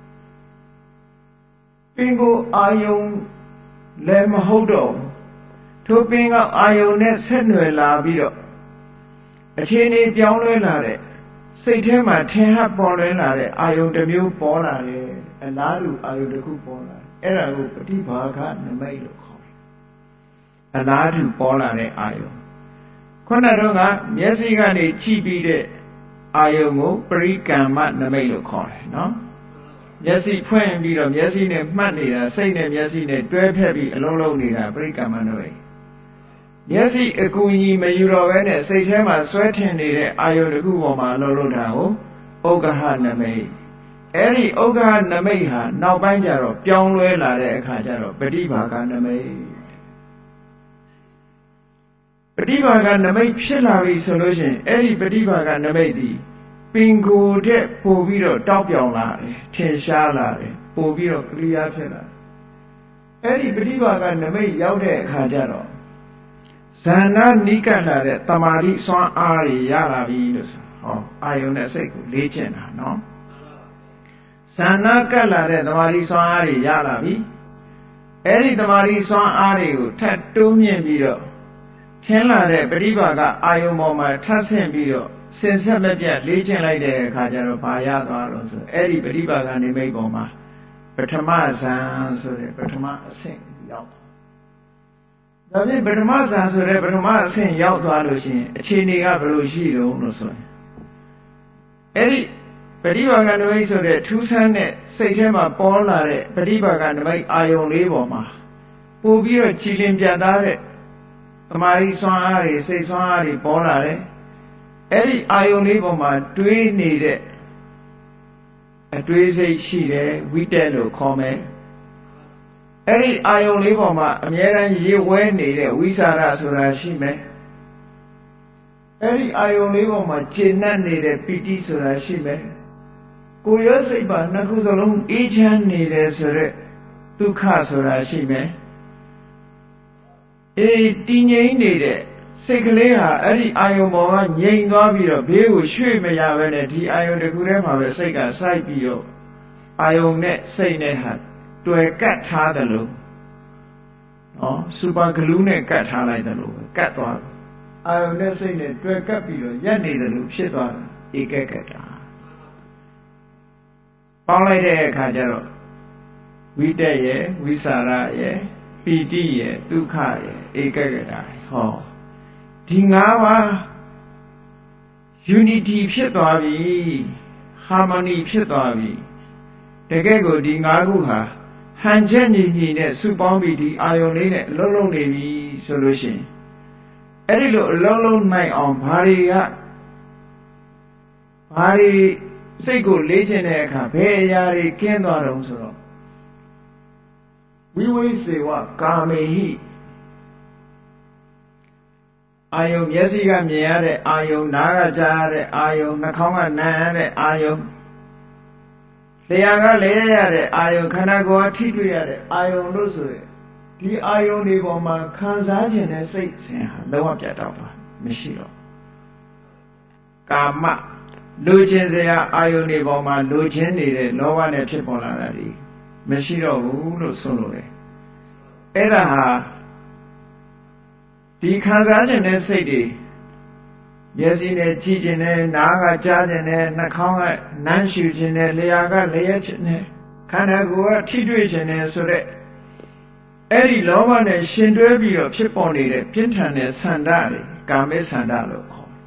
ပင်ကိုအာယုံလည်းမဟုတ်တော့ထိုပင်ကအာယုံနဲ့ဆက်နွယ်လာပြီးတော့အခြေအနေပြောင်းလဲလာတဲ့စိတ်ထဲမှာထင်ဟပ်ပေါ်လွင်လာတဲ့အာယုံတစ်မျိုးပေါ်လာတယ်အလားတူအာယုံတစ်ခုပေါ်လာတယ်အဲ့ဒါကိုပฏิဘာဂနမိတ်လို့ခေါ်တယ်အလားတူပေါ်လာတဲ့အာယုံခုနတော့ကမျက်စိကနေကြည့်ပြီးတဲ့အာယုံကိုပရိကမ္မနမိတ်လို့ခေါ်တယ်နော်မျက်စိဖွင့်ပြီးတော့မျက်စိနဲ့မှတ်နေတာစိတ်နဲ့မျက်စိနဲ့တွဲဖက်ပြီးအလုံးလုံးနေတာပရိကမ္မနမိတ်မျက်စိအကူအညီမယူတော့ဘဲနဲ့စိတ်ထဲမှာဆွဲထင်နေတဲ့အာယုံတစ်ခုပေါ်မှာလှုပ်လှုပ်တာကိုဥက္ကဟနမိတ်အဲ့ဒီဥက္ကဟနမိတ်ဟာနောက်ပိုင်းကျတော့ပြောင်းလဲလာတဲ့အခါကျတော့ပฏิဘာဂနမိတ်ပฏิဘာဂနမိတ်ဖြစ်လာပြီဆိုလို့ရှိရင်အဲ့ဒီပฏิဘာဂနမိတ်ဒီပင်ကိုယ်တဲ့ပို့ပြီးတော့တောက်ပြောင်လာတယ်ထင်ရှားလာတယ်ပို့ပြီးတော့ကလျားဖြစ်လာအဲ့ဒီပฏิဘာဂနမိတ်ရောက်တဲ့အခါကျတော့ဇန္နာနိကတ်လာတဲ့တမာတိစွမ်းအားတွေရလာပြီလို့ဆိုဟောအာယုန်နဲ့စိတ်ကိုလေ့ကျင့်တာနော်ဇာနာကပ်လာတဲ့တမာရီစွမ်းအားတွေရလာပြီအဲ့ဒီတမာရီစွမ်းအားတွေကိုထပ်တိုးမြင့်ပြီးတော့ထင်းလာတဲ့ပရိပါကအာယုန်ပေါ်မှာထပ်ဆင့်ပြီးတော့စင်ဆက်မပြတ်လေ့ကျင့်လိုက်တဲ့အခါကျတော့ဘာရသွားလို့ဆိုအဲ့ဒီပရိပါကနိမိတ်ပေါ်မှာပထမဇန်ဆိုတဲ့ပထမအဆင့်ရောက်ဒါဖြင့်ပထမဇန်ဆိုတဲ့ပထမအဆင့်ရောက်သွားလို့ရှိရင်အခြေအနေကဘယ်လိုရှိတုံးလို့ဆိုရင်အဲ့ဒီပရိပါကနိမိတ်ဆိုတဲ့ထူးဆန်းတဲ့စိတ်ထဲမှာပေါ်လာတဲ့ပရိပါကနိမိတ်အာယုန်လေးပေါ်မှာပို့ပြီးတော့ကြည်လင်ပြတ်သားတဲ့သမာဓိစွမ်းအားတွေစိတ်စွမ်းအားတွေပေါ်လာတယ်အဲ့ဒီအာယုန်လေးပေါ်မှာတွေးနေတဲ့အတွေးစိတ်ရှိတယ်ဝိတက်လို့ခေါ်မယ်အဲ့ဒီအာယုန်လေးပေါ်မှာအမြဲတမ်းရေဝဲနေတဲ့ဝိသရဆိုတာရှိမယ်အဲ့ဒီအာယုန်လေးပေါ်မှာကျေနပ်နေတဲ့ပီတိဆိုတာရှိမယ်ကိုယ်ရောစိတ်ပါနှစ်ခုစလုံးအေးချမ်းနေတယ်ဆိုရက်ဒုက္ခဆိုတာရှိမယ်အေးတည်ငြိမ်နေတဲ့စိတ်ကလေးဟာအဲ့ဒီအာယုံပေါ်ကငြိမ်သွားပြီးတော့ဘေးကိုရွှေ့မရဘဲနဲ့ဒီအာယုံတစ်ခုထဲမှာပဲစိတ်ကစိုက်ပြီးတော့အာယုံနဲ့စိတ်နဲ့ဟာတွေ့ကတ်ထားတယ်လို့နော်စူပါဂလူးနဲ့ကတ်ထားလိုက်တယ်လို့ကတ်သွားအာယုံနဲ့စိတ်နဲ့တွေ့ကတ်ပြီးတော့ရက်နေတယ်လို့ဖြစ်သွားတာဧကကတာပေါင်းလိုက်တဲ့အခါကျတော့ဝိတက်ရဲ့ဝိสารရဲ့ပီတိရဲ့ဒုက္ခရဲ့ဧကကတာဟောဒီငါးပါး unity ဖြစ်သွားပြီ harmony ဖြစ်သွားပြီတကယ်ကိုဒီငါးခုဟာဟန်ချက်ညီညီနဲ့စုပေါင်းပြီးဒီအာယုန်လေးနဲ့အလုံးလုံးနေပြီဆိုလို့ရှိရင်အဲ့ဒီလိုအလုံးလုံးနိုင်အောင်ဘာတွေကဘာတွေစိတ်ကိုလေးချင်တဲ့အခါဘယ်အရာတွေကင်းသွားတော့ဆိုတော့ဝိဝိစေဝကာမေဟိအာယုံမျက်စိကမြင်ရတဲ့အာယုံနားကကြားရတဲ့အာယုံနှာခေါင်းကနားရတဲ့အာယုံလျှာကလဲရတဲ့အာယုံခန္ဓာကိုယ်ကထိတွေ့ရတဲ့အာယုံလို့ဆိုရင်ဒီအာယုံတွေပေါ်မှာခံစားခြင်းနဲ့စိတ်စဉ်ဟာလုံးဝပြတ်တော့ပါမရှိတော့ကာမလူချင်းစရာအာယုန်တွေပေါ်မှာလူချင်းနေတဲ့လောဘနဲ့ဖြစ်ပေါ်လာတာဒီမရှိတော့ဘူးလို့ဆိုလို့လေအဲ့ဒါဟာဒီခံစားခြင်းနဲ့စိတ်တွေမျက်စိနဲ့ကြည့်ခြင်းနဲ့နားကကြားခြင်းနဲ့နှာခေါင်းကနမ်းရှူခြင်းနဲ့လျှာကလျက်ခြင်းနဲ့ခန္ဓာကိုယ်ကထိတွေ့ခြင်းနဲ့ဆိုတဲ့အဲ့ဒီလောဘနဲ့ရှင်တွဲပြီးတော့ဖြစ်ပေါ်နေတဲ့ပြင်းထန်တဲ့ဆန္ဒတွေကာမိဆန္ဒလို့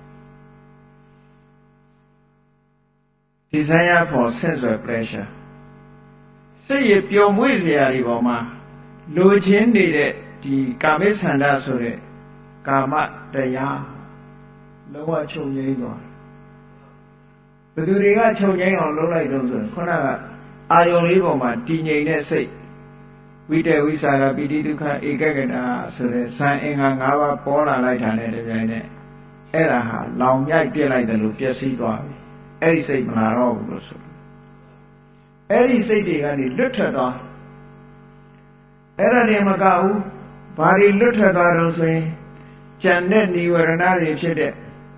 desire for sensual pleasure စိတ်ရပျော်မွေ့စရာတွေပေါ်မှာလိုချင်နေတဲ့ဒီကာမိဆန္ဒဆိုတဲ့ကာမတရားလုံးဝချုပ်ငြိမ်းသွားဘယ်သူတွေကချုပ်ငြိမ်းအောင်လုပ်လိုက်တော့ဆိုရင်ခုနကအာယုံလေးပေါ်မှာတည်ငြိမ်တဲ့စိတ်ဝိတ္တဝိสารပိတိဒုက္ခဧကကတာဆိုတဲ့ဇန်အင်္ဂါ၅ပါးပေါ်လာလိုက်တာနဲ့တပြိုင်နက်အဲ့ဒါဟာလောင်မြိုက်ပြစ်လိုက်တယ်လို့ပျက်စီးသွားပြီအဲ့ဒီစိတ်မလာတော့ဘူးလို့ဆိုအဲ့ဒီစိတ်တွေကနေလွတ်ထွက်သွားအဲ့ဒါတွေမကဘူးဘာတွေလွတ်ထွက်သွားတော့ဆိုရင်ကြံတဲ့និဝရဏတွေဖြစ်တဲ့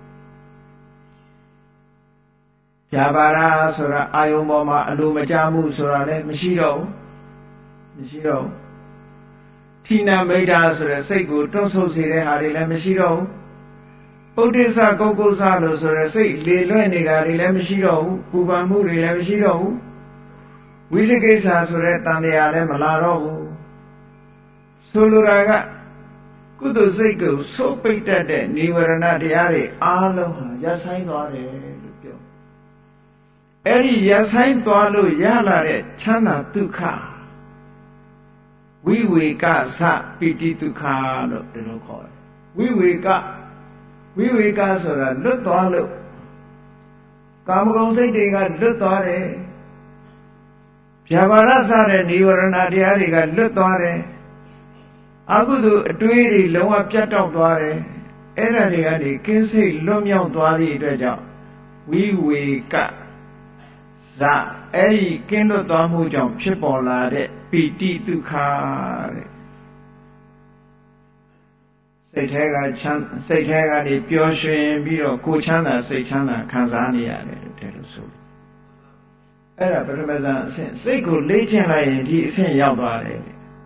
ဗျာပါဒဆိုတာအာယုံပေါ်မှာအလိုမကျမှုဆိုတာလည်းမရှိတော့ဘူးမရှိတော့ဘူးဌိနမိတ်တာဆိုတဲ့စိတ်ကိုတွန့်ဆုတ်စေတဲ့ဟာတွေလည်းမရှိတော့ဘူးဥဒိစ္စကုက္ကုစလို့ဆိုတဲ့စိတ်လေလွဲ့နေတာတွေလည်းမရှိတော့ဘူးပူပန်မှုတွေလည်းမရှိတော့ဘူးဝိသိကိစ္စဆိုတဲ့တန်တရားလည်းမလာတော့ဘူးဆိုလိုတာကကုသိုလ်စိတ်ကိုစိုးပိတ်တတ်တဲ့និဝရဏတရားတွေအားလုံးဟာရပ်ဆိုင်သွားတယ်လို့ပြောအဲ့ဒီရပ်ဆိုင်သွားလို့ရလာတဲ့ချမ်းသာဒုက္ခဝိဝေကသပိတိဒုက္ခလို့ဒီလိုခေါ်တယ်ဝိဝေကဝိဝေကဆိုတာလွတ်သွားလို့ကာမဂုဏ်စိတ်တွေကလွတ်သွားတယ်ဗျာပါဒစတဲ့និဝရဏတရားတွေကလွတ်သွားတယ်အကုသိုလ်အတွေးတွေလုံးဝပြတ်တောက်သွားတယ်အဲ့ဒါတွေကနေကင်းစိတ်လွတ်မြောက်သွားသည့်အတွက်ကြောင့်ဝိဝေကဇအဲ့ဒီကင်းလွတ်သွားမှုကြောင့်ဖြစ်ပေါ်လာတဲ့ပီတိဒုက္ခတဲ့စစိတ်ထဲကချမ်းစိတ်ထဲကနေပျော်ရွှင်ပြီးတော့ကိုချမ်းသာစိတ်ချမ်းသာခံစားနေရတယ်တဲ့လို့ဆိုအဲ့ဒါပထမဇန်အဆင့်စိတ်ကိုလေ့ကျင့်လိုက်ရင်ဒီအဆင့်ရောက်သွားတယ်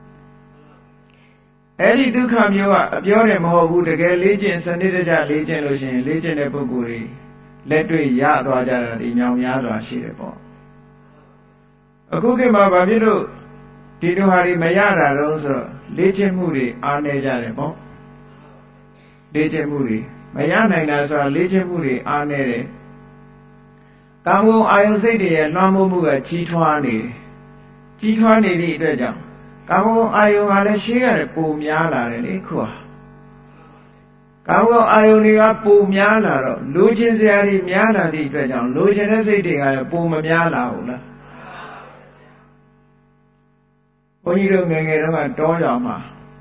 အဲ့ဒီဒုက္ခမျိုးကအပြောတယ်မဟုတ်ဘူးတကယ်လေ့ကျင့်စနစ်တကျလေ့ကျင့်လို့ရှိရင်လေ့ကျင့်တဲ့ပုဂ္ဂိုလ်တွေလက်တွေ့ရသွားကြတာဒီညောင်များစွာရှိတယ်ပေါ့အခုခေတ်မှာဗာဖြစ်လို့ဒီလိုဟာတွေမရတာတော့ဆိုတော့လေ့ကျင့်မှုတွေအားနေကြတယ်ပေါ့လေ့ကျင့်မှုတွေမရနိုင်တာဆိုတာလေ့ကျင့်မှုတွေအားနေတယ်ကာမဂုဏ်အာယုစိတ်တွေရဲ့လွှမ်းမိုးမှုကကြီးထွားနေတယ်ကြီးထွားနေသည့်အတွက်ကြောင့်ကာမဂုဏ်အာယုကလည်းရှေးရတယ်ပုံများလာတယ်လေခုဟာကာမဂုဏ်အာယုတွေကပုံများလာတော့လိုချင်စရာတွေများလာသည့်အတွက်ကြောင့်လိုချင်တဲ့စိတ်တွေကလည်းပုံမများလာဘူးလားဘုန်းကြီးတို့ငယ်ငယ်တုန်းကတောကြောင်မှာ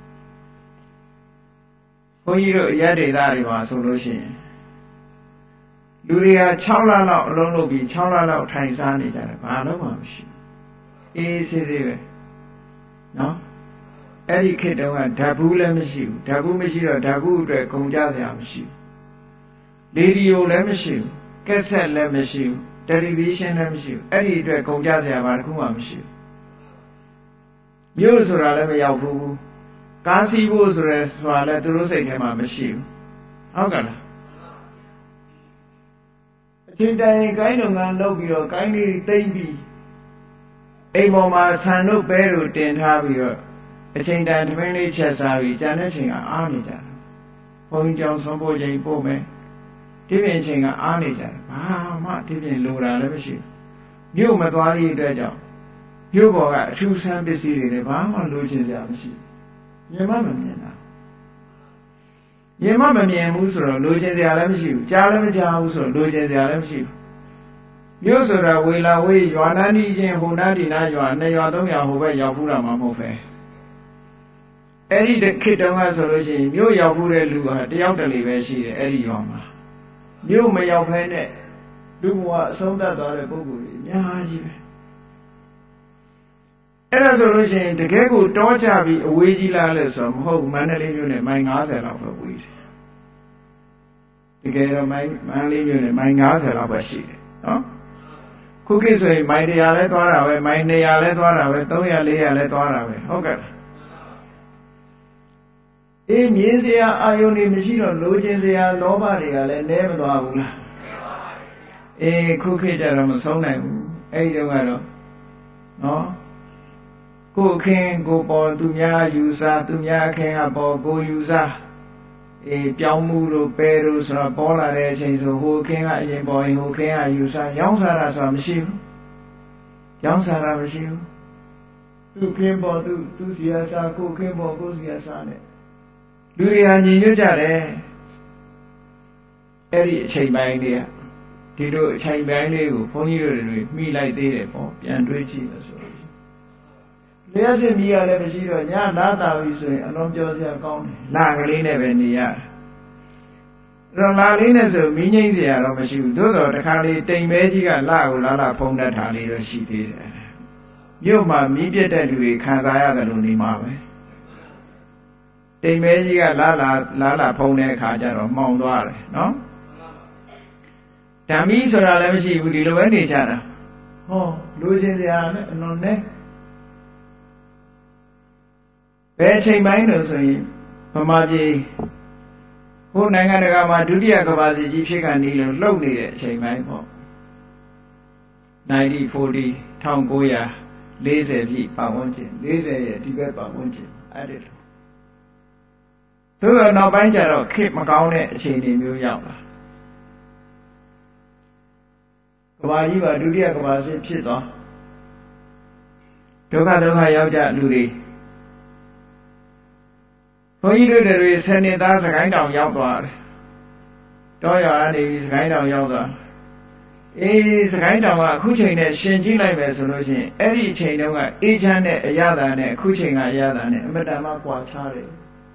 ဘုန်းကြီးတို့အရက်ဒေသတွေမှာဆိုလို့ရှိရင်လူတွေက၆လလောက်အလုံးလုပ်ပြီး၆လလောက်ထိုင်စားနေကြတယ်ဘာလို့မှမရှိဘူးအေးဆေးဆေးပဲနော်အဲ့ဒီခေတ်တုန်းကဓာတ်ဘူးလည်းမရှိဘူးဓာတ်ဘူးမရှိတော့ဓာတ်ဘူးအတွက်ဂုံကြစရာမရှိဘူးလေဒီယိုလည်းမရှိဘူးကက်ဆက်လည်းမရှိဘူးတယ်လီဗီရှင်းလည်းမရှိဘူးအဲ့ဒီအတွက်ဂုံကြစရာဘာတစ်ခုမှမရှိဘူးမြို့ဆိုတာလည်းမရောက်ဘူးကားစီးဖို့ဆိုရဲဆိုတာလည်းသူတို့စိတ်ထဲမှာမရှိဘူးဟုတ်ကဲ့လားအချိန်တိုင်းကိုင်းလုပ်ငန်းလုပ်ပြီးတော့ကိုင်းလေးတိမ့်ပြီးအိမ်ပေါ်မှာဆန်တို့ပဲတို့တင်ထားပြီးတော့အချိန်တိုင်းသမင်းလေးချက်စားပြီးကြံတဲ့ချိန်ကအားနေကြတယ်ဘုန်းကြီးကြောင့်ဆုံးဖို့ချိန်ပို့မယ်ဒီပြင်ချိန်ကအားနေကြတယ်ဘာမှဒီပြင်လိုတာလည်းမရှိဘူးမြို့မသွားရတဲ့အတွက်ကြောင့်မြို့ပေါ်ကအထူးဆန်းပစ္စည်းတွေလည်းဘာမှလိုချင်စရာမရှိဘူးမြင်မှမမြင်တာမြင်မှမမြင်ဘူးဆိုတော့လိုချင်စရာလည်းမရှိဘူးကြားလည်းမကြားဘူးဆိုတော့လိုချင်စရာလည်းမရှိဘူးမြို့ဆိုတာဝေလာဝေးရွာနာနီးချင်းဟိုနားဒီနားရွာနှစ်ရွာသုံးရွာဟိုဘက်ရောက်ဖူးတာမှမဟုတ်ပဲအဲ့ဒီခေတ်တုန်းကဆိုလို့ရှိရင်မြို့ရောက်ဖူးတဲ့လူဟာတယောက်တလေပဲရှိတယ်အဲ့ဒီရွာမှာမြို့မရောက်ဖဲနဲ့လူဘဝအဆုံးသတ်သွားတဲ့ပုဂ္ဂိုလ်တွေအများကြီးပဲအဲ့ဒါဆိုလို့ရှိရင်တကယ်ကိုတောချပြီးအဝေးကြီးလားလို့ဆိုတော့မဟုတ်ဘူးမန္တလေးမြို့နဲ့မိုင်၅၀လောက်ပဲဝေးတယ်တကယ်တော့မိုင်မန္တလေးမြို့နဲ့မိုင်၅၀လောက်ပဲရှိတယ်နော်ခုခေတ်ဆိုရင်မိုင်၁၀၀လဲသွားတာပဲမိုင်၂၀၀လဲသွားတာပဲ၃၀၀ ၄၀၀လဲသွားတာပဲဟုတ်ကဲ့အေးမြင်စရာအာယုန်တွေမရှိတော့လိုချင်စရာလောဘတွေကလည်းနည်းမသွားဘူးလားအေးခုခေတ်ကျတော့မဆုံးနိုင်ဘူးအဲ့ဒီတော့ကတော့နော်ကိုခင်ကိုပေါ်သူများယူစားသူများခင်ကပေါ်ကိုယူစားအေးပြောင်းမှုလို့ပဲလို့ဆိုတော့ပေါ်လာတဲ့အချိန်ဆိုဟိုခင်ကအရင်ပေါ်ရင်ဟိုခင်ကယူစားရောင်းစားတာဆိုတာမရှိဘူးရောင်းစားတာမရှိဘူးသူခင်ပေါ်သူသူစီရစားကိုခင်ပေါ်ကိုစီရစားနဲ့လူတွေဟာညီညွတ်ကြတယ်အဲ့ဒီအချိန်ပိုင်းလေးကဒီလိုအချိန်ပိုင်းလေးကိုဘုန်းကြီးတို့တွေမိလိုက်သေးတယ်ပေါ့ပြန်တွေးကြည့်လို့ဆိုလို့လျှက်စစ်မြည်ရလည်းမရှိတော့ညနားတာပြီဆိုရင်အလုံးပြောစရာကောင်းတယ်လာကလေးနဲ့ပဲနေရတယ်တော့လာလေးနဲ့ဆိုမီးငိမ့်စရာတော့မရှိဘူးသို့တော့တခါလေတိမ်မဲကြီးကလာကိုလာလာဖုံးတတ်တာလေးတော့ရှိသေးတယ်မြို့မှာမီးပြတ်တဲ့လူတွေခံစားရတယ်လို့နေမှာပဲတိမ်မဲကြီးကလာလာလာလာဖုံးတဲ့အခါကျတော့မှောင်သွားတယ်နော်ဓာမီဆိုတာလည်းမရှိဘူးဒီလိုပဲနေကြတာဟောလူချင်းစရာနဲ့အလွန်နဲ့ဘယ်အချိန်ပိုင်းလို့ဆိုရင်ဗမာပြည်ဟိုနိုင်ငံတကာမှာဒုတိယကမ္ဘာစစ်ကြီးဖြစ်ကနေလို့လှုပ်နေတဲ့အချိန်ပိုင်းပေါ့nineteen forty ၁၉၄၀ပြည့်ပတ်ဝန်းကျင်၄၀ရဲ့ဒီဘက်ပတ်ဝန်းကျင်အဲ့ဒီလိုသို့တော့နောက်ပိုင်းကျတော့ခေတ်မကောင်းတဲ့အခြေအနေမျိုးရောက်လာကမ္ဘာကြီးပါဒုတိယကမ္ဘာစစ်ဖြစ်သွားဒုက္ခဒုက္ခရောက်ကြလူတွေဘုန်းကြီးတို့တွေဆယ်နှစ်သားစကိုင်းတောင်ရောက်သွားတယ်တောရွာကနေပြီးစကိုင်းတောင်ရောက်သွားအေးစကိုင်းတောင်ကအခုချိန်နဲ့ရှင်ကြည့်လိုက်မယ်ဆိုလို့ရှိရင်အဲ့ဒီအချိန်တုန်းကအေးချမ်းတဲ့အရသာနဲ့အခုချိန်ကအရသာနဲ့အမတန်မှကွာခြားတယ်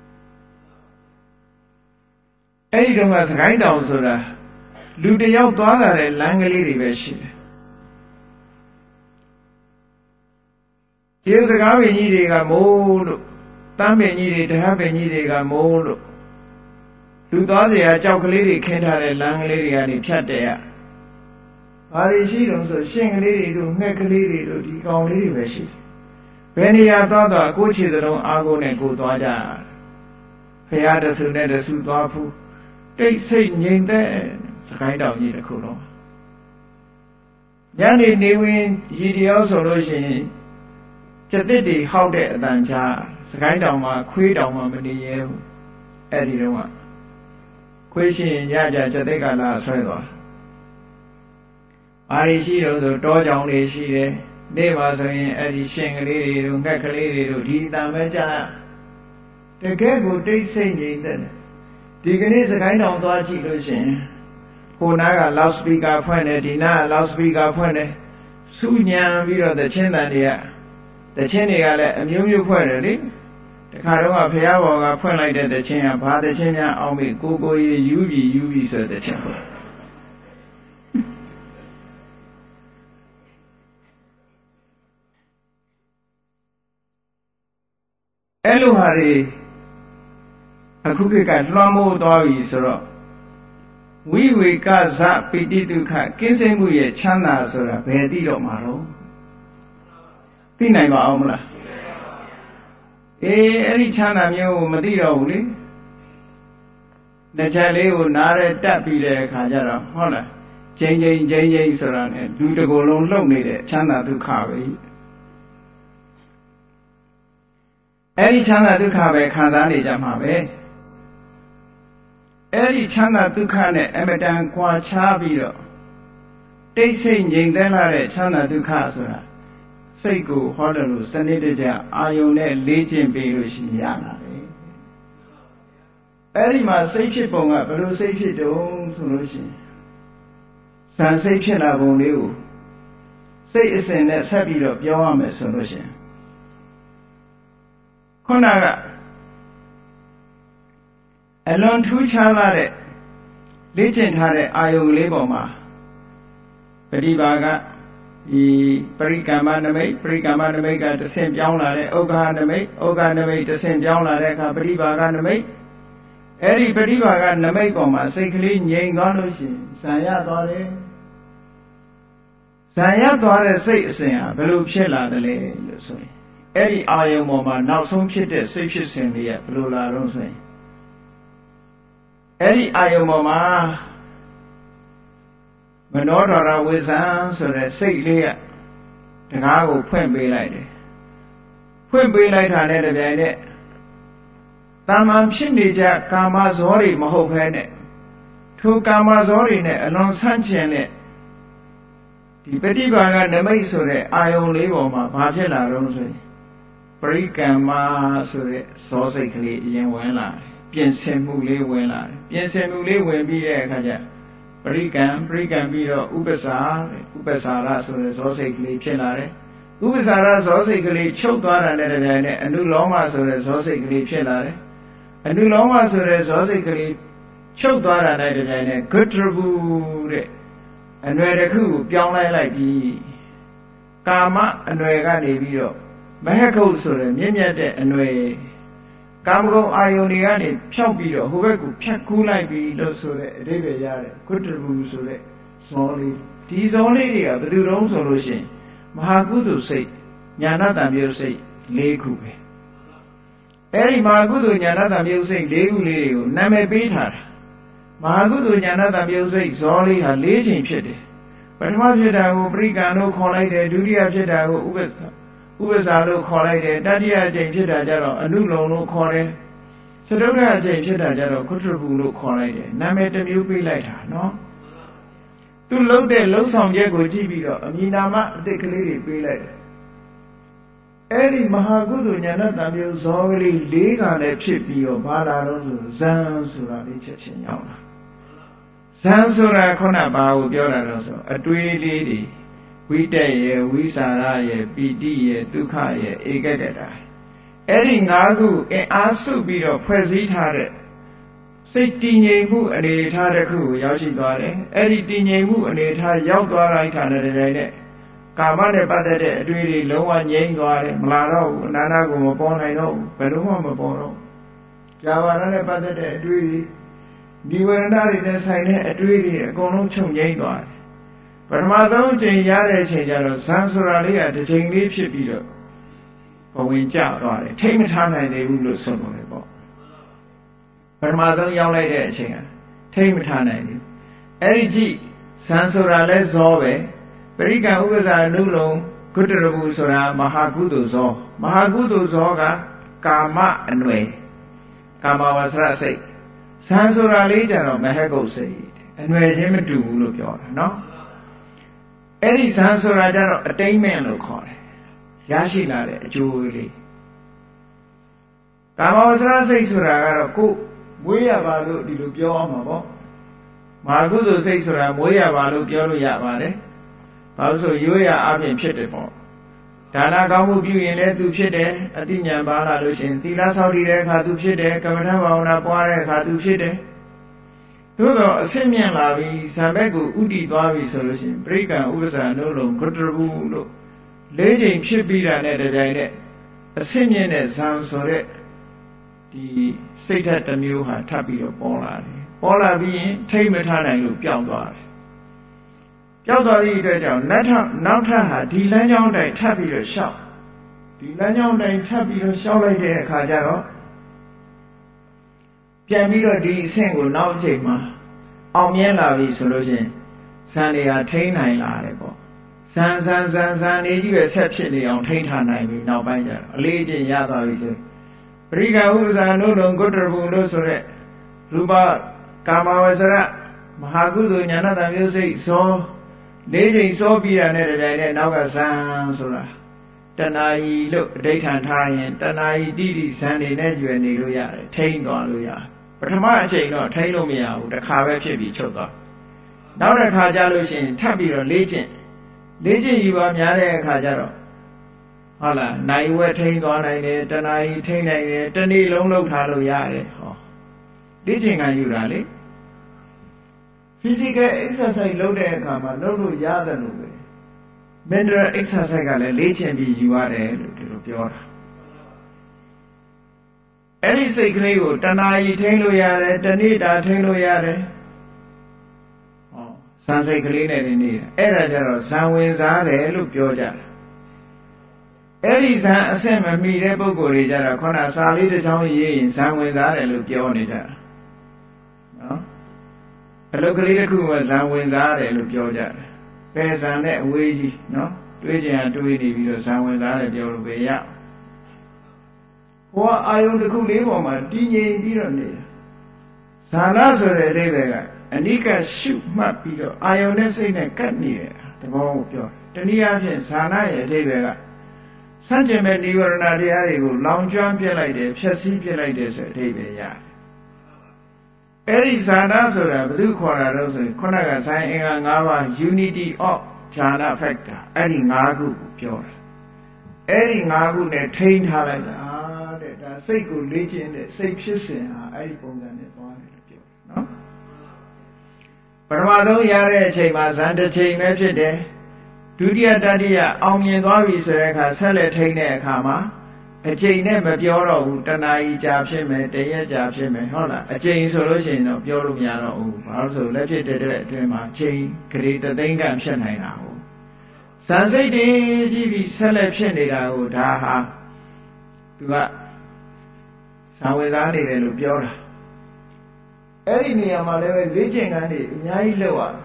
အဲ့ဒီတုန်းကစကိုင်းတောင်ဆိုတာလူတယောက်သွားလာတဲ့လမ်းကလေးတွေပဲရှိတယ်ဒီစကားပင်ကြီးတွေကမိုးလို့တမ်းပင်ကြီးတွေတဟပင်ကြီးတွေကမိုးလို့လူသွားเสียကြောက်ကလေးတွေခင်းထားတဲ့လမ်းကလေးတွေကနေဖြတ်တယ်ရဘာတွေရှိတုံးဆိုရှင်ကလေးတွေတို့ငှက်ကလေးတွေတို့ဒီကောင်လေးတွေပဲရှိတယ်ဘယ်နေရာသွားသွားကိုယ်ခြေစလုံးအားကိုနဲ့ကိုသွားကြဖရာတဆူနဲ့တဆူသွားဖူးတိတ်ဆိတ်ငြိမ်သက်စကိုင်းတောင်ကြီးတစ်ခုလုံးညနေနေဝင်ရည်တယောက်ဆိုလို့ရှိရင်ကျက်တစ်တွေဟောက်တဲ့အတန်ကြားစကိုင်းတောင်မှာခွေးတောင်မှာမနေရဲဘူးအဲ့ဒီတော့ခွေးရှင်ရကြကျက်တစ်ကလာဆွဲသွားအားရရှိတော့ဆိုတောကြောင်တွေရှိတယ်နေ့မှာဆိုရင်အဲ့ဒီရှင်ကလေးတွေတို့ငှက်ကလေးတွေတို့ဒီတန်ပဲကြားတကယ်ကိုတိတ်ဆိတ်နေတဲ့ဒီကနေ့စကိုင်းတောင်သွားကြည့်လို့ရှိရင်ကိုနားက loud speaker ဖွင့်တယ်ဒီနားက loud speaker ဖွင့်တယ်စူညံပြီးတော့တချင်းတန်တွေကတချင်းတွေကလည်းအမျိုးမျိုးဖွင့်တယ်လေတခါတော့ကဖះဘော်ကဖွင့်လိုက်တဲ့တချင်းကဘာတချင်းများအောင်ပြီကိုကိုရေယူပြီးယူပြီးဆိုတဲ့တချင်းဖွင့်အဲ့လိုဟာတွေအခုခေတ်ကလွှမ်းမိုးသွားပြီဆိုတော့ဝိဝေကဇပိတိဒုက္ခကင်းစိမ့်မှုရဲ့ချမ်းသာဆိုတာဘယ်သိတော့မှာတော့သိနိုင်ပါအောင်မလားအေးအဲ့ဒီချမ်းသာမျိုးကိုမသိတော့ဘူးလေတစ်ချက်လေးကိုနားရဲတက်ပြီးတဲ့အခါကျတော့ဟုတ်လားချိန်ချိန်ချိန်ချိန်ဆိုတာ ਨੇ လူတစ်ကိုယ်လုံးလှုပ်နေတဲ့ချမ်းသာဒုက္ခပဲအဲ့ဒီချမ်းသာဒုက္ခပဲခံစားနေကြမှာပဲအဲ့ဒီချမ်းသာဒုက္ခနဲ့အမတန်ကွာခြားပြီးတော့တိတ်ဆိတ်ငြိမ်သက်လာတဲ့ချမ်းသာဒုက္ခဆိုတာစိတ်ကိုဟောတယ်လို့စနစ်တကျအာယုံနဲ့လေးကျင့်ပြီးလို့ရှိရတာလေအဲ့ဒီမှာစိတ်ဖြစ်ပုံကဘယ်လိုစိတ်ဖြစ်တုံးဆိုလို့ရှိရင်ဇန်စိတ်ဖြစ်လာပုံလေးကိုစိတ်အစဉ်နဲ့ဆက်ပြီးတော့ပြောရမယ်ဆိုလို့ရှိရင်ခုနကအလွန်ထူးခြားလာတဲ့လေ့ကျင့်ထားတဲ့အာယုံလေးပေါ်မှာပရိပါကဒီပရိကမ္မနမိတ်ပရိကမ္မနမိတ်ကတဆင့်ပြောင်းလာတဲ့ဥက္ခနမိတ်ဥက္ခနမိတ်တဆင့်ပြောင်းလာတဲ့အခါပရိပါကနမိတ်အဲ့ဒီပရိပါကနမိတ်ပေါ်မှာစိတ်ကလေးငြိမ်သွားလို့ရှိရင်ဇံရသွားတယ်ဇံရသွားတဲ့စိတ်အစဉ်ဟာဘယ်လိုဖြစ်လာသလဲလို့ဆိုရင်အဲ့ဒီအာယုံပေါ်မှာနောက်ဆုံးဖြစ်တဲ့စိတ်ဖြစ်စဉ်လေးကဘယ်လိုလာတော့ဆိုရင်အဲ့ဒီအာယုံပေါ်မှာမနောဒရဝိဇံဆိုတဲ့စိတ်လေးကတကားကိုဖွင့်ပေးလိုက်တယ်ဖွင့်ပေးလိုက်တာနဲ့တပြိုင်နက်တာမန်ဖြစ်နေကြကာမဇောတွေမဟုတ်ဘဲနဲ့ထိုကာမဇောတွေနဲ့အလွန်ဆန့်ကျင်တဲ့ဒီပฏิဘာကနမိတ်ဆိုတဲ့အာယုံလေးပေါ်မှာဘာဖြစ်လာတော့ဆိုရင်ပရိကမ္မာဆိုတဲ့ဇောစိတ်ကလေးအရင်ဝင်လာတယ်ပြင်ဆင်မှုလေးဝင်လာတယ်ပြင်ဆင်မှုလေးဝင်ပြီးတဲ့အခါကျပရိကံပရိကံပြီးတော့ဥပ္ပစာဥပ္ပစာရဆိုတဲ့ဇောစိတ်ကလေးဖြစ်လာတယ်ဥပ္ပစာရဇောစိတ်ကလေးချုပ်သွားတာနဲ့တပြိုင်နက်အနုလောမဆိုတဲ့ဇောစိတ်ကလေးဖြစ်လာတယ်အနုလောမဆိုတဲ့ဇောစိတ်ကလေးချုပ်သွားတာနဲ့တပြိုင်နက်ဂုတ္တရဘူးတဲ့အနွယ်တစ်ခုကိုပြောင်းလိုက်လိုက်ပြီးကာမအနွယ်ကနေပြီးတော့မဟကုတ်ဆိုတဲ့မြင့်မြတ်တဲ့အနွယ်ကာမဂုဏ်အာယုန်တွေကနေဖြောက်ပြီးတော့ဟိုဘက်ကိုဖြတ်ကူးလိုက်ပြီးလို့ဆိုတဲ့အဓိပ္ပာယ်ရတယ်ဂုတ္တရဘူးဆိုတဲ့ဇောလေးဒီဇောလေးတွေကဘယ်သူတုံးဆိုလို့ရှိရင်မဟာကုသိုလ်စိတ်ညာဏတံပြုစိတ်၄ခုပဲအဲ့ဒီမဟာကုသိုလ်ညာဏတံပြုစိတ်၄ခုလေးတွေကိုနာမည်ပေးထားတာမဟာကုသိုလ်ညာဏတံပြုစိတ်ဇောလေးဟာ၄ချိန်ဖြစ်တယ်ပထမဖြစ်တာကိုပရိကံလို့ခေါ်လိုက်တယ်ဒုတိယဖြစ်တာကိုဥပ္ပစာဥပ္ပစာလို့ခေါ်လိုက်တယ်တတိယအချိန်ဖြစ်တာကြတော့အနုလုံလို့ခေါ်တယ်စတုတ္ထအချိန်ဖြစ်တာကြတော့ကုတ္တရဘူးလို့ခေါ်လိုက်တယ်နာမည်တစ်မျိုးပေးလိုက်တာနော်သူလှုပ်တဲ့လှုပ်ဆောင်ချက်ကိုကြည့်ပြီးတော့အမည်နာမအတိတ်ကလေးတွေပေးလိုက်တယ်အဲ့ဒီမဟာကုသိုလ်ညာဏတံပြုဇောကလေး၄ခါနဲ့ဖြစ်ပြီးတော့ဘာလာတော့ဆိုဇံဆိုတာလေးချက်ချင်းရောက်လာဇံဆိုတာခုနဘာကိုပြောတာတော့ဆိုအတွေးလေးတွေဝိတက်ရဲ့ဝိစာရရဲ့ပီတိရဲ့ဒုက္ခရဲ့ဧကတတာအဲ့ဒီ၅ခုအင်အားစုပြီးတော့ဖွဲ့စည်းထားတဲ့စိတ်တည်ငြိမ်မှုအနေထားတစ်ခုကိုရောက်ရှိသွားတယ်အဲ့ဒီတည်ငြိမ်မှုအနေထားရောက်သွားလိုက်တာနဲ့တည်းနဲ့ကာမနဲ့ပတ်သက်တဲ့အတွေ့အကြုံလုံးဝငြိမ်းသွားတယ်မလာတော့ဘူးအနန္တကိုမပေါ်နိုင်တော့ဘူးဘယ်လိုမှမပေါ်တော့ကြာပါနဲ့ပတ်သက်တဲ့အတွေ့အကြုံဒီဝရဏတွေနဲ့ဆိုင်တဲ့အတွေးတွေအကုန်လုံးချုပ်ငြိမ်းသွားတယ်ပထမဆုံးအချိန်ရတဲ့အချိန်ကျတော့ဇန်ဆိုတာလေးကတစ်ချိန်လေးဖြစ်ပြီးတော့ဘဝင်ကျသွားတယ်ထိမ့်မထားနိုင်သေးဘူးလို့ဆိုလို့လေပေါ့ပထမဆုံးရောက်လိုက်တဲ့အချိန်ကထိမ့်မထားနိုင်ဘူးအဲ့ဒီကြည့်ဇန်ဆိုတာလဲဇောပဲပရိကံဥပ္ပဇာနုလုံကုတ္တရဘူးဆိုတာမဟာကုသိုလ်ဇောမဟာကုသိုလ်ဇောကကာမအနွယ်ကာမဝဆရစိတ်ဇန်ဆိုတာလေးကြတော့မဟကုတ်စိတ်အနွယ်ချင်းမတူဘူးလို့ပြောတာနော်အဲ့ဒီဇန်ဆိုတာကြတော့အတိမ့်မဲ့လို့ခေါ်တယ်ရရှိလာတဲ့အကျိုးလေးကာမဝဆရစိတ်ဆိုတာကတော့ကိုယ်မွေးရပါလို့ဒီလိုပြောအောင်ပါပေါ့မဟာကုသိုလ်စိတ်ဆိုတာမွေးရပါလို့ပြောလို့ရပါတယ်ဘာလို့ဆိုရိုးရအပြင်ဖြစ်တယ်ပေါ့ဒါနကောင်းမှုပြုရင်လည်းသူဖြစ်တယ်အတိညာပါလာလို့ရှင်သီလဆောက်တည်တဲ့အခါသူဖြစ်တယ်ကမ္မထဘာဝနာပွားတဲ့အခါသူဖြစ်တယ်သို့တော့အဆင့်မြင့်လာပြီးဇံဘက်ကိုဥတည်သွားပြီဆိုလို့ရှင်ပရိကံဥပ္ပဇာနုလုံကုတ္တရဘူးလို့လေးချိန်ဖြစ်ပြီးတာနဲ့တပြိုင်နက်အဆင့်မြင့်တဲ့ဇံဆိုတဲ့ဒီစိတ်ဓာတ်တစ်မျိုးဟာထပ်ပြီးတော့ပေါ်လာတယ်ပေါ်လာပြီးရင်ထိမ့်မထားနိုင်လို့ပျောက်သွားတယ်ပျောက်သွားသည့်အတွက်ကြောင့်နောက်ထပ်နောက်ထပ်ဟာဒီလမ်းကြောင်းတိုင်းထပ်ပြီးတော့ရှောက်ဒီလမ်းကြောင်းတိုင်းထပ်ပြီးတော့ရှောက်လိုက်တဲ့အခါကျတော့ပြန်ပြီးတော့ဒီအဆင့်ကိုနောက်အချိန်မှာအောင်မြင်လာပြီဆိုလို့ရှိရင်ဇန်တွေဟာထိန်းနိုင်လာတယ်ပေါ့ဇန်ဇန်ဇန်ဇန်နေကြီးပဲဆက်ဖြစ်နေအောင်ထိန်းထားနိုင်ပြီနောက်ပိုင်းကျတော့အလေးအကျင့်ရသွားပြီဆိုပရိကဥပ္ပဇာနုလုံကုတ္တရဘူးလို့ဆိုရက်ရူပကာမဝဆရမဟာကုသိုလ်ဉာဏတမျိုးစိတ်ဇောလေးချိန်စောပြီးတာနဲ့တပြိုင်နက်နောက်ကဇံဆိုတာတဏှာကြီးလို့အဋိဋ္ဌာန်ထားရင်တဏှာကြီးတိတိဇံနေနဲ့ကျွယ်နေလို့ရတယ်ထိန်းသွားလို့ရတယ်ပထမအချိန်တော့ထိန်းလို့မရဘူးတစ်ခါပဲဖြစ်ပြီးချုပ်သွားနောက်တစ်ခါကျလို့ရှိရင်ထပ်ပြီးတော့လေးကျင့်လေးကျင့်ယူပါများတဲ့အခါကျတော့ဟုတ်လားနိုင်ဝဲထိန်းသွားနိုင်တယ်တဏှာကြီးထိန်းနိုင်တယ်တနေ့လုံးလှုပ်ထားလို့ရတယ်ဟောလေးကျင့်ကယူတာလေphysical exercise လုပ်တဲ့အခါမှာလုပ်လို့ရတယ်လို့ပဲ mental exercise ကလည်းလေ့ကျင့်ပြီးယူရတယ်လို့ဒီလိုပြောတာအဲ့ဒီစိတ်ကလေးကိုတဏှာကြီးထိန်းလို့ရတယ်တဏိတာထိန်းလို့ရတယ်ဟောဇန်စိတ်ကလေးနဲ့နေနေတာအဲ့ဒါကြတော့ဇန်ဝင်စားတယ်လို့ပြောကြတယ်အဲ့ဒီဇန်အဆင့်မမီတဲ့ပုဂ္ဂိုလ်တွေကြတော့ခေါင်းစာလေးတစ်ချောင်းရေးရင်ဇန်ဝင်စားတယ်လို့ပြောနေကြတာနော်အလုတ်ကလေးတစ်ခုမှဇံဝင်စားတယ်လို့ပြောကြတယ်။ပယ်ဇံနဲ့အဝေးကြီးနော်တွေးကြံတွေးနေပြီးတော့ဇံဝင်စားတယ်ပြောလို့ပဲရ။ဟောအာယုန်တစ်ခုလေးပေါ်မှာတည်ငြိမ်ပြီးတော့နေတာ။ဇာနာဆိုတဲ့အဓိပ္ပာယ်ကအနိကရှုမှတ်ပြီးတော့အာယုန်နဲ့စိတ်နဲ့ကပ်နေတဲ့သဘောကိုပြောတယ်။တနည်းအားဖြင့်ဇာနာရဲ့အဓိပ္ပာယ်ကစัจ jin မဲ့နိဝရဏတရားတွေကိုလောင်ကျွမ်းပြစ်လိုက်တယ်ဖြည့်ဆည်းပြစ်လိုက်တယ်ဆိုတဲ့အဓိပ္ပာယ်ရတယ်။အဲ့ဒီဇာနာဆိုတာဘယ်သူခေါ်တာလဲဆိုရင်ခုနကဇိုင်းအင်္ဂါ၅ပါး unity of jhana factor အဲ့ဒီ၅ခုကိုပြောတာအဲ့ဒီ၅ခုနဲ့ထိန်းထားလိုက်တာတဲ့ဒါစိတ်ကိုလေ့ကျင့်တဲ့စိတ်ဖြစ်စဉ်ဟာအဲ့ဒီပုံစံနဲ့သွားတယ်လို့ပြောတယ်နော်ပထမဆုံးရတဲ့အချိန်မှာဇန်တစ်ချိန်ပဲဖြစ်တယ်ဒုတိယတတိယအောင်မြင်သွားပြီဆိုတဲ့အခါဆက်လက်ထိန်းတဲ့အခါမှာအချိန်နဲ့မပြောတော့ဘူးတဏှာကြီးကြာဖြစ်မယ်တရက်ကြာဖြစ်မယ်ဟုတ်လားအချိန်ဆိုလို့ရှိရင်တော့ပြောလို့မရတော့ဘူးဘာလို့ဆိုလက်ဖြစ်တဲ့အတွင်းမှာချိန်ဂရေတသိန်းကဖြစ်နိုင်တာဟုတ်ဇန်စိတ်တွေကြည့်ပြီးဆက်လက်ဖြစ်နေတာကိုဒါဟာသူကဇံဝင်စားနေတယ်လို့ပြောတာအဲ့ဒီနေရာမှာလည်းပဲလေ့ကျင့်ခန်းတွေအများကြီးလုပ်ရတယ်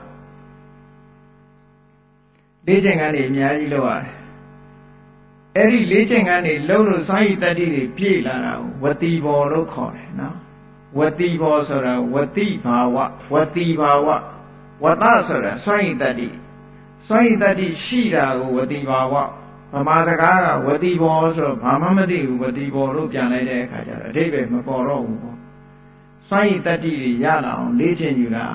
လေ့ကျင့်ခန်းတွေအများကြီးလုပ်ရတယ်အဲ့ဒီလေ့ကျင့်ခန်းတွေလုံးလို့စွမ်းရည်တတ္တိတွေပြည့်လာတာကိုဝတိဘောလို့ခေါ်တယ်နော်ဝတိဘောဆိုတာဝတိဘာဝဝတိဘာဝဝတဆိုတာစွမ်းရည်တတ္တိစွမ်းရည်တတ္တိရှိတာကိုဝတိဘာဝဗမာစကားကဝတိဘောဆိုတော့ဘာမှမသိဘူးဝတိဘောလို့ပြန်လိုက်တဲ့အခါကျတော့အဓိပ္ပာယ်မပေါ်တော့ဘူးပေါ့စွမ်းရည်တတ္တိတွေရလာအောင်လေ့ကျင့်ယူတာ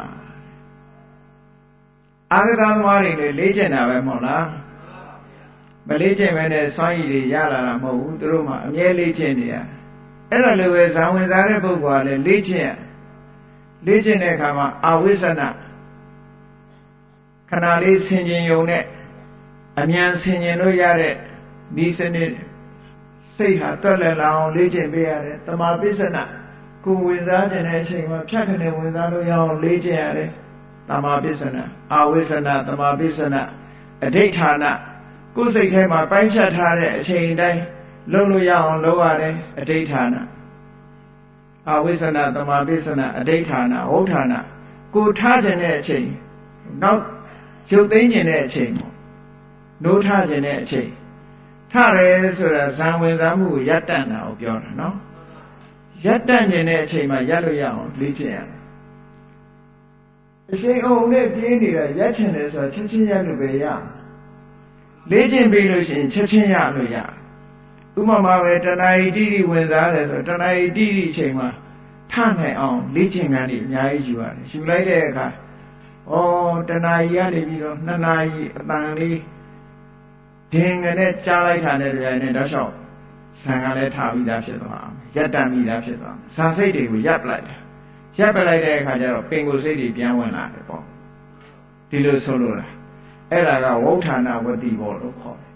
အာဂသမားတွေလည်းလေ့ကျင့်တာပဲမဟုတ်လားမလေ့ကျင့်မဲနဲ့စွမ်းရည်တွေရလာတာမဟုတ်ဘူးသူတို့မှအမြဲလေ့ကျင့်နေရအဲ့ဒါလိုပဲဇံဝင်စားတဲ့ပုဂ္ဂိုလ်ကလည်းလေ့ကျင့်လေ့ကျင့်တဲ့အခါမှာအဝိသနာခဏလေးဆင်ခြင်ယုံနဲ့အမြန်ဆင်ခြင်လို့ရတဲ့ဒီစနစ်စိတ်ဟာတွက်လက်လာအောင်လေ့ကျင့်ပေးရတယ်တမာပိစနာကိုဝင်စားခြင်းတဲ့အချိန်မှာဖြတ်ခနဲ့ဝင်စားလို့ရအောင်လေးကျင့်ရတယ်တမာပစ္စနာအာဝိသနာတမာပစ္စနာအဋိဌာဏကိုယ်စိတ်ထဲမှာပိုင်းဖြတ်ထားတဲ့အချိန်တိုင်းလုံးလို့ရအောင်လုပ်ရတယ်အဋိဌာဏအာဝိသနာတမာပစ္စနာအဋိဌာဏဝဋ္ဌာဏကိုထားခြင်းတဲ့အချိန်နောက်ရုပ်သိမ်းခြင်းတဲ့အချိန်ပေါ့နိုးထားခြင်းတဲ့အချိန်ထားရဲဆိုတာဇံဝင်စားမှုကိုရပ်တန့်တာကိုပြောတာနော်ရပ်တန့်ခြင်းတဲ့အချိန်မှာရပ်လို့ရအောင်လေ့ကျင့်ရတယ်အချိန်အောင်နဲ့ပြင်းနေတာရပ်ချင်တယ်ဆိုတာချက်ချင်းရပ်လို့ပဲရလေ့ကျင့်ပြီးလို့ရှိရင်ချက်ချင်းရလို့ရဥပမာပဲတဏှာဤတိတိဝင်စားတယ်ဆိုတဏှာဤတိတိအချိန်မှာထနိုင်အောင်လေ့ကျင့်ခန်းတွေအများကြီးယူရတယ်ယူလိုက်တဲ့အခါဩတဏှာဤကနေပြီးတော့နှစ်နာရီအတန်လေးဒင်ငနဲ့ကြားလိုက်တာနဲ့တရားနဲ့တော့ရှောက်ဇံကလည်းထားပြီးသားဖြစ်သွားအောင်ရပ်တန့်ပြီးသားဖြစ်သွားဇာစိတ်တွေကိုရပ်ပလိုက်တယ်ရပ်ပလိုက်တဲ့အခါကျတော့ပင်ကိုယ်စိတ်တွေပြန်ဝင်လာတယ်ပေါ့ဒီလိုဆိုလို့လားအဲ့ဒါကဝဋ္ဌာဏဝတိဘောလို့ခေါ်တယ်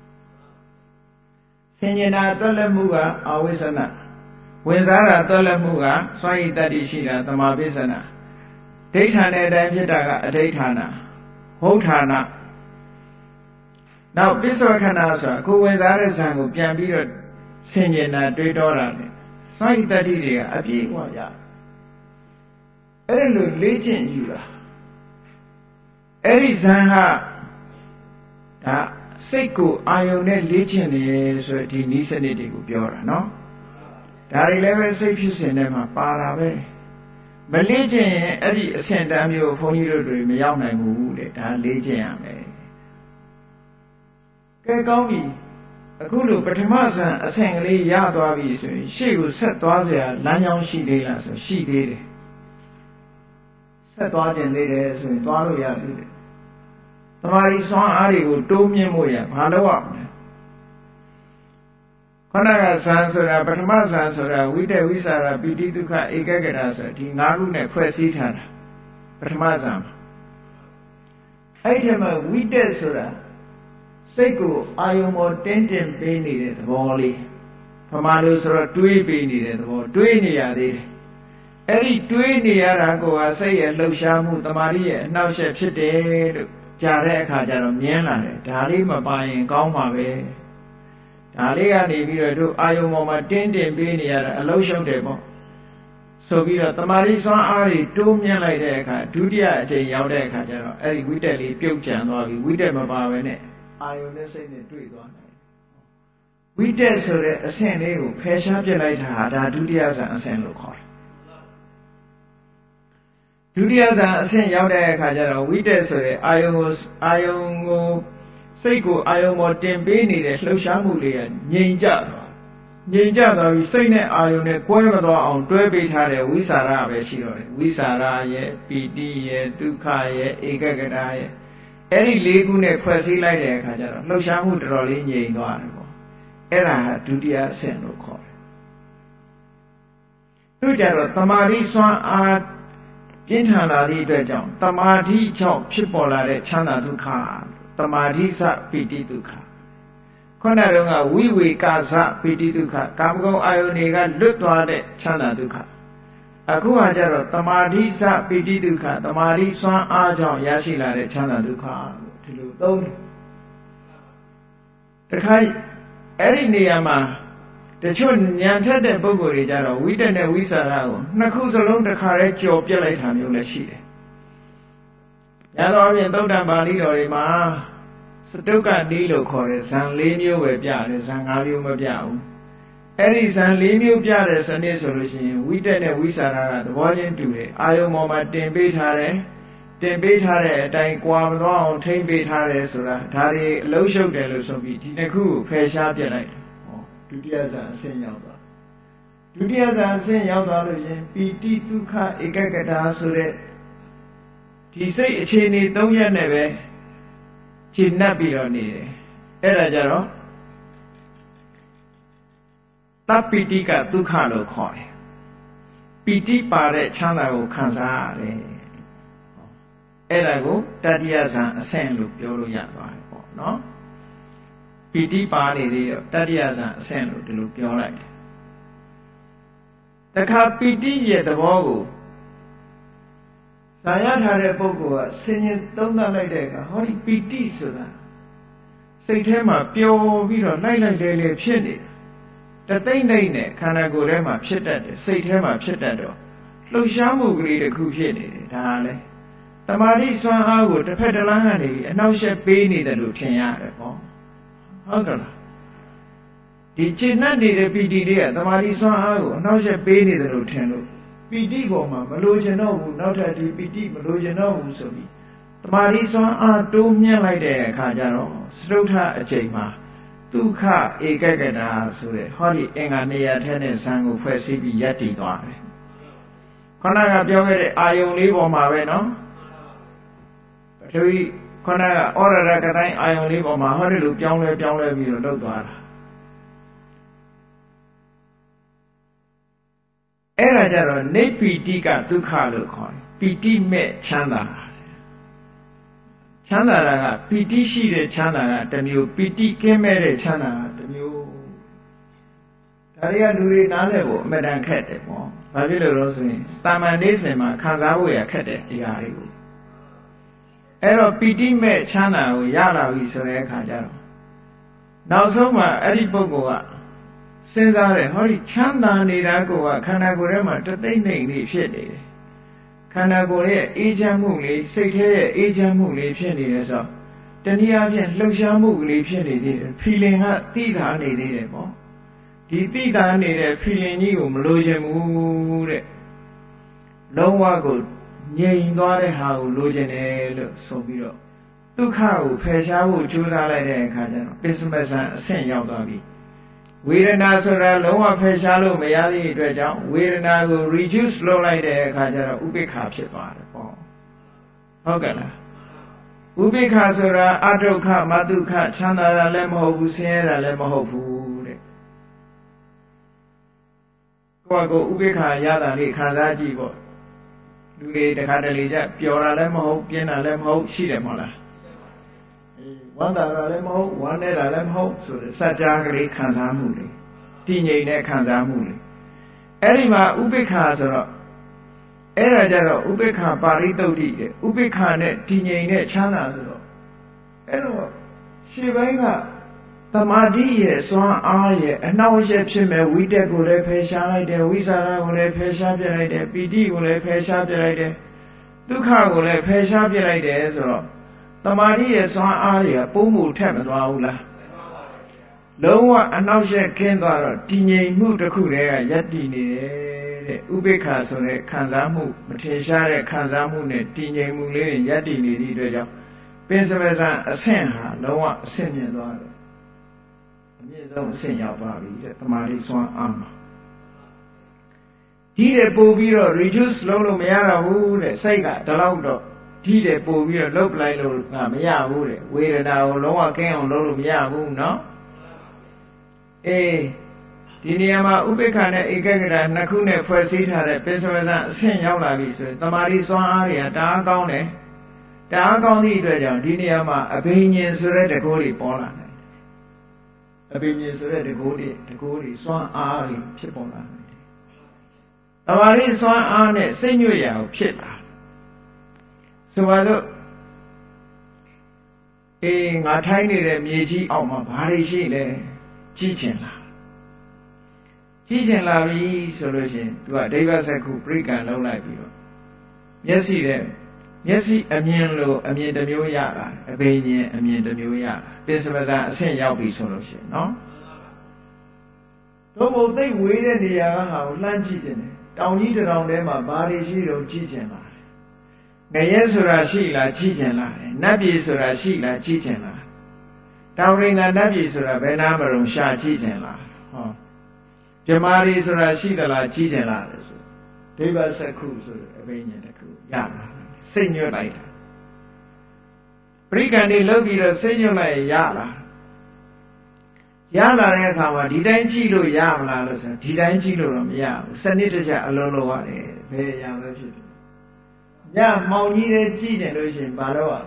ဆင်ញင်တာတွက်လက်မှုကအာဝိသနာဝင်စားတာတွက်လက်မှုကစွမ်းရည်တတ္တိရှိတာသမာပစ္စနာဒိဋ္ဌာနဲ့အတိုင်းဖြစ်တာကအဋိဌာဏဝဋ္ဌာဏနောက်ပစ္စောခဏဆိုတာကိုဝင်စားတဲ့ဇံကိုပြန်ပြီးတော့ဆင်ញင်တာတွေးတောတာလေစွမ်းရည်တတ္တိတွေကအပြည့်အဝရအဲ့လိုလေ့ကျင့်ယူတာအဲ့ဒီဇံဟာဒါစိတ်ကိုအာယုန်နဲ့လေ့ကျင့်တယ်ဆိုဒီနည်းစနစ်တွေကိုပြောတာနော်ဒါတွေလည်းပဲစိတ်ဖြစ်စဉ်ထဲမှာပါတာပဲမလေ့ကျင့်ရင်အဲ့ဒီအဆင့်တန်းမျိုးဘုန်းကြီးတို့တွေမရောက်နိုင်ဘူးတဲ့ဒါလေ့ကျင့်ရမယ်ကဲကောင်းပြီအခုလိုပထမဇန်အဆင့်ကလေးရသွားပြီဆိုရင်ရှေ့ကိုဆက်သွားเสียလမ်းကြောင်းရှိသေးလားဆိုရှိသေးတယ်ဆက်သွားခြင်းသေးတယ်ဆိုရင်သွားလို့ရသေးတယ်တမာရီစွမ်းအားတွေကိုတိုးမြင့်ဖို့ရဘာလို့ရမလဲခဏကဇန်ဆိုတာပထမဇန်ဆိုတာဝိတ္တဝိสารပိဋိဒုက္ခဧကဂရဆိုဒီ၅ခုနဲ့ဖွဲ့စည်းထားတာပထမဇန်အဲ့ဒီမှာဝိတ္တဆိုတာစိတ်ကိုအာယုံပေါ်တင်းတင်းပေးနေတဲ့သဘောလေးပမာလို့ဆိုတော့တွေးပေးနေတဲ့သဘောတွေးနေရသေးတယ်အဲ့ဒီတွေးနေရတာကိုဟာစိတ်ရဲ့လှုပ်ရှားမှုတမာရီရဲ့အနှောက်အယှက်ဖြစ်တယ်လို့ကြားတဲ့အခါကျတော့မြင်လာတယ်ဒါလေးမပါရင်ကောင်းပါပဲဒါလေးကနေပြီးတော့တို့အာယုံပေါ်မှာတင်းတင်းပေးနေရတာအလုံးရှုံးတယ်ပေါ့ဆိုပြီးတော့တမာရီစွမ်းအားတွေတိုးမြင့်လိုက်တဲ့အခါဒုတိယအချိန်ရောက်တဲ့အခါကျတော့အဲ့ဒီဝိတ္တလေးပြုတ်ကျန်သွားပြီဝိတ္တမပါပဲနဲ့အာယုန်နဲ့စိတ်နဲ့တွေ့သွားတယ်ဝိတ္တဆိုတဲ့အဆင့်လေးကိုဖယ်ရှားပြလိုက်တာဒါဒုတိယဇန်အဆင့်လို့ခေါ်တယ်ဒုတိယဇန်အဆင့်ရောက်တဲ့အခါကျတော့ဝိတ္တဆိုတဲ့အာယုန်ကိုအာယုန်ကိုစိတ်ကိုအာယုန်ပေါ်တင်ပေးနေတဲ့လှုပ်ရှားမှုလေးကငြိမ်ကျသွားငြိမ်ကျသွားပြီးစိတ်နဲ့အာယုန်နဲ့ကွဲမသွားအောင်တွဲပေးထားတဲ့ဝိสารပဲရှိတော့တယ်ဝိสารရဲ့ပီတိရဲ့ဒုက္ခရဲ့ဧကဂရရဲ့အဲ့ဒီလေးခုနဲ့ဖွဲ့စည်းလိုက်တဲ့အခါကျတော့လှုပ်ရှားမှုတော်တော်လေးငြိမ်သွားတယ်ပေါ့အဲ့ဒါဟာဒုတိယအဆင့်လို့ခေါ်တယ်သူကြတော့တမာတိစွမ်းအားပြင်းထန်လာသည့်အတွက်ကြောင့်တမာတိကြောင့်ဖြစ်ပေါ်လာတဲ့ချမ်းသာဒုက္ခတမာတိစပိတိဒုက္ခခုနတုန်းကဝိဝေကစပိတိဒုက္ခကာမဂုဏ်အာယုန်တွေကလွတ်သွားတဲ့ချမ်းသာဒုက္ခအခုဟာကျတော့တမာတိစပိတိဒုက္ခတမာတိစွမ်းအားကြောင့်ရရှိလာတဲ့ချမ်းသာဒုက္ခဒီလိုသုံးတယ်တခါအဲ့ဒီနေရာမှာတချို့ဉာဏ်ထက်တဲ့ပုဂ္ဂိုလ်တွေကြတော့ဝိတ္တနဲ့ဝိสารကိုနှစ်ခုစလုံးတစ်ခါတည်းကြော်ပြက်လိုက်တာမျိုးလည်းရှိတယ်။ညာတော်ပြင်သုတ္တံပါဠိတော်တွေမှာစတုကတိလို့ခေါ်တဲ့ဇံ၄မျိုးပဲပြတယ်ဇံ၅မျိုးမပြဘူး။အဲ့ဒီဇံ၄မျိုးပြတဲ့စနစ်ဆိုလို့ရှိရင်ဝိတ္တနဲ့ဝိสารကသဘောချင်းတူတယ်အာယုံပေါ်မှာတင်ပေးထားတယ်တင်ပေးထားတဲ့အတိုင်းကြွာမသွားအောင်ထိမ့်ပေးထားတယ်ဆိုတာဒါတွေအလုံးရှုပ်တယ်လို့ဆိုပြီးဒီနှစ်ခုကိုဖယ်ရှားပြလိုက်တယ်ဟောဒုတိယဇာအဆင့်ရောက်သွားဒုတိယဇာအဆင့်ရောက်သွားလို့ရှင်ပီတိဒုက္ခဧကဂတာဆိုတဲ့ဒီစိတ်အခြေအနေ၃ရက်နဲ့ပဲခြေနှပ်ပြီးတော့နေတယ်အဲ့ဒါကြတော့တပ္ပိတိကဒုက္ခလို့ခေါ်တယ်ပီတိပါတဲ့ချမ်းသာကိုခံစားရတယ်အဲ့ဒါကိုတတိယဇန်အဆင့်လို့ပြောလို့ရပါတယ်ပေါ့နော်ပီတိပါနေသေးတော့တတိယဇန်အဆင့်လို့ဒီလိုပြောလိုက်တယ်တခါပီတိရဲ့သဘောကိုဇာရထားတဲ့ပုဂ္ဂိုလ်ကဆင်ញင်သုံးသပ်လိုက်တဲ့အခါဟောဒီပီတိဆိုတာစိတ်ထဲမှာပျော်ပြီးတော့လိုက်လိုက်လေလေဖြစ်နေတယ်တသိမ့်သိမ့်နဲ့ခန္ဓာကိုယ်ထဲမှာဖြစ်တတ်တယ်စိတ်ထဲမှာဖြစ်တတ်တော့လှုပ်ရှားမှုကလေးတစ်ခုဖြစ်နေတယ်ဒါလည်းတမာတိစွမ်းအားကိုတစ်ဖက်တစ်လမ်းကနေအနှောက်အယှက်ပေးနေတယ်လို့ထင်ရတယ်ပေါ့ဟုတ်ကဲ့လားဒီကျင့်နေတဲ့ပီတိလေးကတမာတိစွမ်းအားကိုအနှောက်အယှက်ပေးနေတယ်လို့ထင်လို့ပီတိပေါ်မှာမလိုချင်တော့ဘူးနောက်ထပ်ဒီပီတိမလိုချင်တော့ဘူးဆိုပြီးတမာတိစွမ်းအားတိုးမြင့်လိုက်တဲ့အခါကျတော့စတုထအချိန်မှာဒုက္ခဧကဂတဆိုတဲ့ဟောဒီအင်္ဂါနေရာထဲနဲ့ဇံကိုဖွဲ့စည်းပြီးယက်တည်သွားတယ်ခဏကပြောခဲ့တဲ့အာယုံလေးပေါ်မှာပဲနော်ပထဝီခဏကဩရရကတိုင်းအာယုံလေးပေါ်မှာဟောဒီလိုပြောင်းလဲပြောင်းလဲပြီးတော့လှုပ်သွားတာအဲ့ဒါကြတော့နေပီတိကဒုက္ခလို့ခေါ်တယ်ပီတိမဲ့ချမ်းသာချမ်းသာတာကပီတိရှိတဲ့ချမ်းသာကတစ်မျိုးပီတိကင်းမဲ့တဲ့ချမ်းသာကတစ်မျိုးဒါတွေကလူတွေနားလည်ဖို့အမှန်တန်ခက်တယ်ပေါ့ဘာဖြစ်လို့လဲဆိုရင်တာမန်နေ့စဉ်မှာခံစားဖို့ရခက်တဲ့နေရာတွေကိုအဲ့တော့ပီတိမဲ့ချမ်းသာကိုရလာပြီဆိုတဲ့အခါကျတော့နောက်ဆုံးမှာအဲ့ဒီပုဂ္ဂိုလ်ကစဉ်းစားတယ်ဟောဒီချမ်းသာနေတာကိုကခန္ဓာကိုယ်ထဲမှာတသိမ့်သိမ့်လေးဖြစ်နေတယ်ခန္ဓာကိုယ်ရဲ့အေးချမ်းမှုလေးစိတ်ထဲရဲ့အေးချမ်းမှုလေးဖြစ်နေတယ်ဆိုတော့တနည်းအားဖြင့်လှုပ်ရှားမှုကလေးဖြစ်နေသေးတယ် feeling ကသိတာနေသေးတယ်ပေါ့ဒီသိတာနေတဲ့ feeling ကြီးကိုမလိုချင်ဘူးတဲ့လုံးဝကိုငြိမ်သွားတဲ့ဟာကိုလိုချင်တယ်လို့ဆိုပြီးတော့ဒုက္ခကိုဖယ်ရှားဖို့ကြိုးစားလိုက်တဲ့အခါကျတော့ပစ္စမဇန်အဆင့်ရောက်သွားပြီဝေဒနာဆိုတာလုံးဝဖယ်ရှားလို့မရသည့်အတွက်ကြောင့်ဝေဒနာကို reduce လုပ်လိုက်တဲ့အခါကျတော့ဥပိ္ပခာဖြစ်သွားတယ်ပေါ့ဟုတ်ကဲ့လားဥပိ္ပခာဆိုတာအဒုက္ခမဒုက္ခချမ်းသာတာလည်းမဟုတ်ဘူးဆင်းရဲတာလည်းမဟုတ်ဘူးတဲ့ကိုယ့်ကိုယ်ဥပိ္ပခာရတာလေးခံစားကြည့်ပေါ့လူတွေတခါတလေကျပျော်တာလည်းမဟုတ်ပြင်းတာလည်းမဟုတ်ရှိတယ်မဟုတ်လားဝမ်းသာတာလည်းမဟုတ်ဝမ်းနေတာလည်းမဟုတ်ဆိုတဲ့စัจ जा ကလေးခံစားမှုလေတည်ငြိမ်တဲ့ခံစားမှုလေအဲ့ဒီမှာဥပိ္ပခာဆိုတော့အဲ့ဒါကြတော့ဥပိ္ပခာပါရိသုတ်တိတဲ့ဥပိ္ပခာနဲ့တည်ငြိမ်တဲ့ချမ်းသာဆိုတော့အဲ့တော့ရှေ့ပိုင်းကသမာဓိရဲ့စွမ်းအားရဲ့အနှောင့်အယှက်ဖြစ်မဲ့ဝိတက်ကိုလည်းဖယ်ရှားလိုက်တယ်ဝိသရာကိုလည်းဖယ်ရှားပြလိုက်တယ်ပီတိကိုလည်းဖယ်ရှားပြလိုက်တယ်ဒုက္ခကိုလည်းဖယ်ရှားပြလိုက်တယ်ဆိုတော့သမာဓိရဲ့စွမ်းအားတွေကပုံမှုထက်မသွားဘူးလားလုံးဝအနှောက်အယှက်ခင်းသွားတော့တည်ငြိမ်မှုတစ်ခုတည်းကယက်တည်နေတယ်တဲ့ဥပိ္ပခာဆိုတဲ့ခံစားမှုမထင်ရှားတဲ့ခံစားမှုနဲ့တည်ငြိမ်မှုလေးတွေယက်တည်နေသည့်အတွက်ကြောင့်ပင်စမဇန်အဆင့်ဟာလုံးဝအဆင့်မြင့်သွားတယ်အမြင့်ဆုံးအဆင့်ရောက်သွားပြီတဲ့သမာဓိစွမ်းအားမှာဒီတဲ့ပို့ပြီးတော့ reduce လုပ်လို့မရတော့ဘူးတဲ့စိတ်ကဒီလောက်တော့ဒီတဲ့ပို့ပြီးတော့လှုပ်လိုက်လို့ကမရဘူးတဲ့ဝေဒနာကိုလုံးဝကင်းအောင်လုပ်လို့မရဘူးเนาะအေးဒီနေရာမှာဥပိ္ပခာနဲ့ဧကဂရနှစ်ခုနဲ့ဖွဲ့စည်းထားတဲ့ပစ္စမဇန်အဆင့်ရောက်လာပြီဆိုရင်တမာတိစွမ်းအားတွေကတအားကောင်းတယ်တအားကောင်းသည့်အတွက်ကြောင့်ဒီနေရာမှာအဘိညာဉ်ဆိုတဲ့တကောတွေပေါ်လာတယ်အဘိညာဉ်ဆိုတဲ့တကောတွေတကောတွေစွမ်းအားတွေဖြစ်ပေါ်လာတယ်တမာတိစွမ်းအားနဲ့စိတ်ညွတ်ရာကိုဖြစ်လာဆိုပါတော့အေးငါထိုင်းနေတဲ့မြေကြီးအောက်မှာဘာတွေရှိလဲကြည့်ချင်လားကြည့်ချင်လာပြီဆိုလို့ရှိရင်သူကဒိဗ္ဗစက္ခုပရိကံလုံးလိုက်ပြီးတော့မျက်စိတဲ့မျက်စိအမြင်လို့အမြင်တစ်မျိုးရတာအဘိညာဉ်အမြင်တစ်မျိုးရတာပစ္စမဇန်အဆင့်ရောက်ပြီဆိုလို့ရှိရင်နော်တို့ဘုံသိဝေးတဲ့နေရာကဟာကိုလှမ်းကြည့်ခြင်းတယ်တောင်ကြီးတောင်ထဲမှာဘာတွေရှိတော့ကြည့်ချင်လားငရဲဆိုတာရှိလားကြည့်ချင်လားနတ်ပြည်ဆိုတာရှိလားကြည့်ချင်လားတောင်ရိန်ကနတ်ပြည်ဆိုတာဘယ်နာမရုံရှာကြည့်ချင်လားဟောဇမားရီဆိုတာရှိသလားကြည့်ချင်လားလို့ဆိုဒိဗ္ဗစက္ခုဆိုတဲ့အဘိညာဉ်တစ်ခုရလာစိတ်ညွတ်လိုက်တာပရိကံတွေလုပ်ပြီးတော့စိတ်ညွတ်လိုက်ရလာရလာတဲ့အခါမှာဒီတိုင်းကြည့်လို့ရမလားလို့ဆိုဒီတိုင်းကြည့်လို့တော့မရဘူးစနစ်တကျအလုံးလုံးရတယ်ဘယ်အရာပဲဖြစ်တယ်ညမောင်ကြီးလေးကြည့်တယ်လို့ရှိရင်ဘာလို့อ่ะ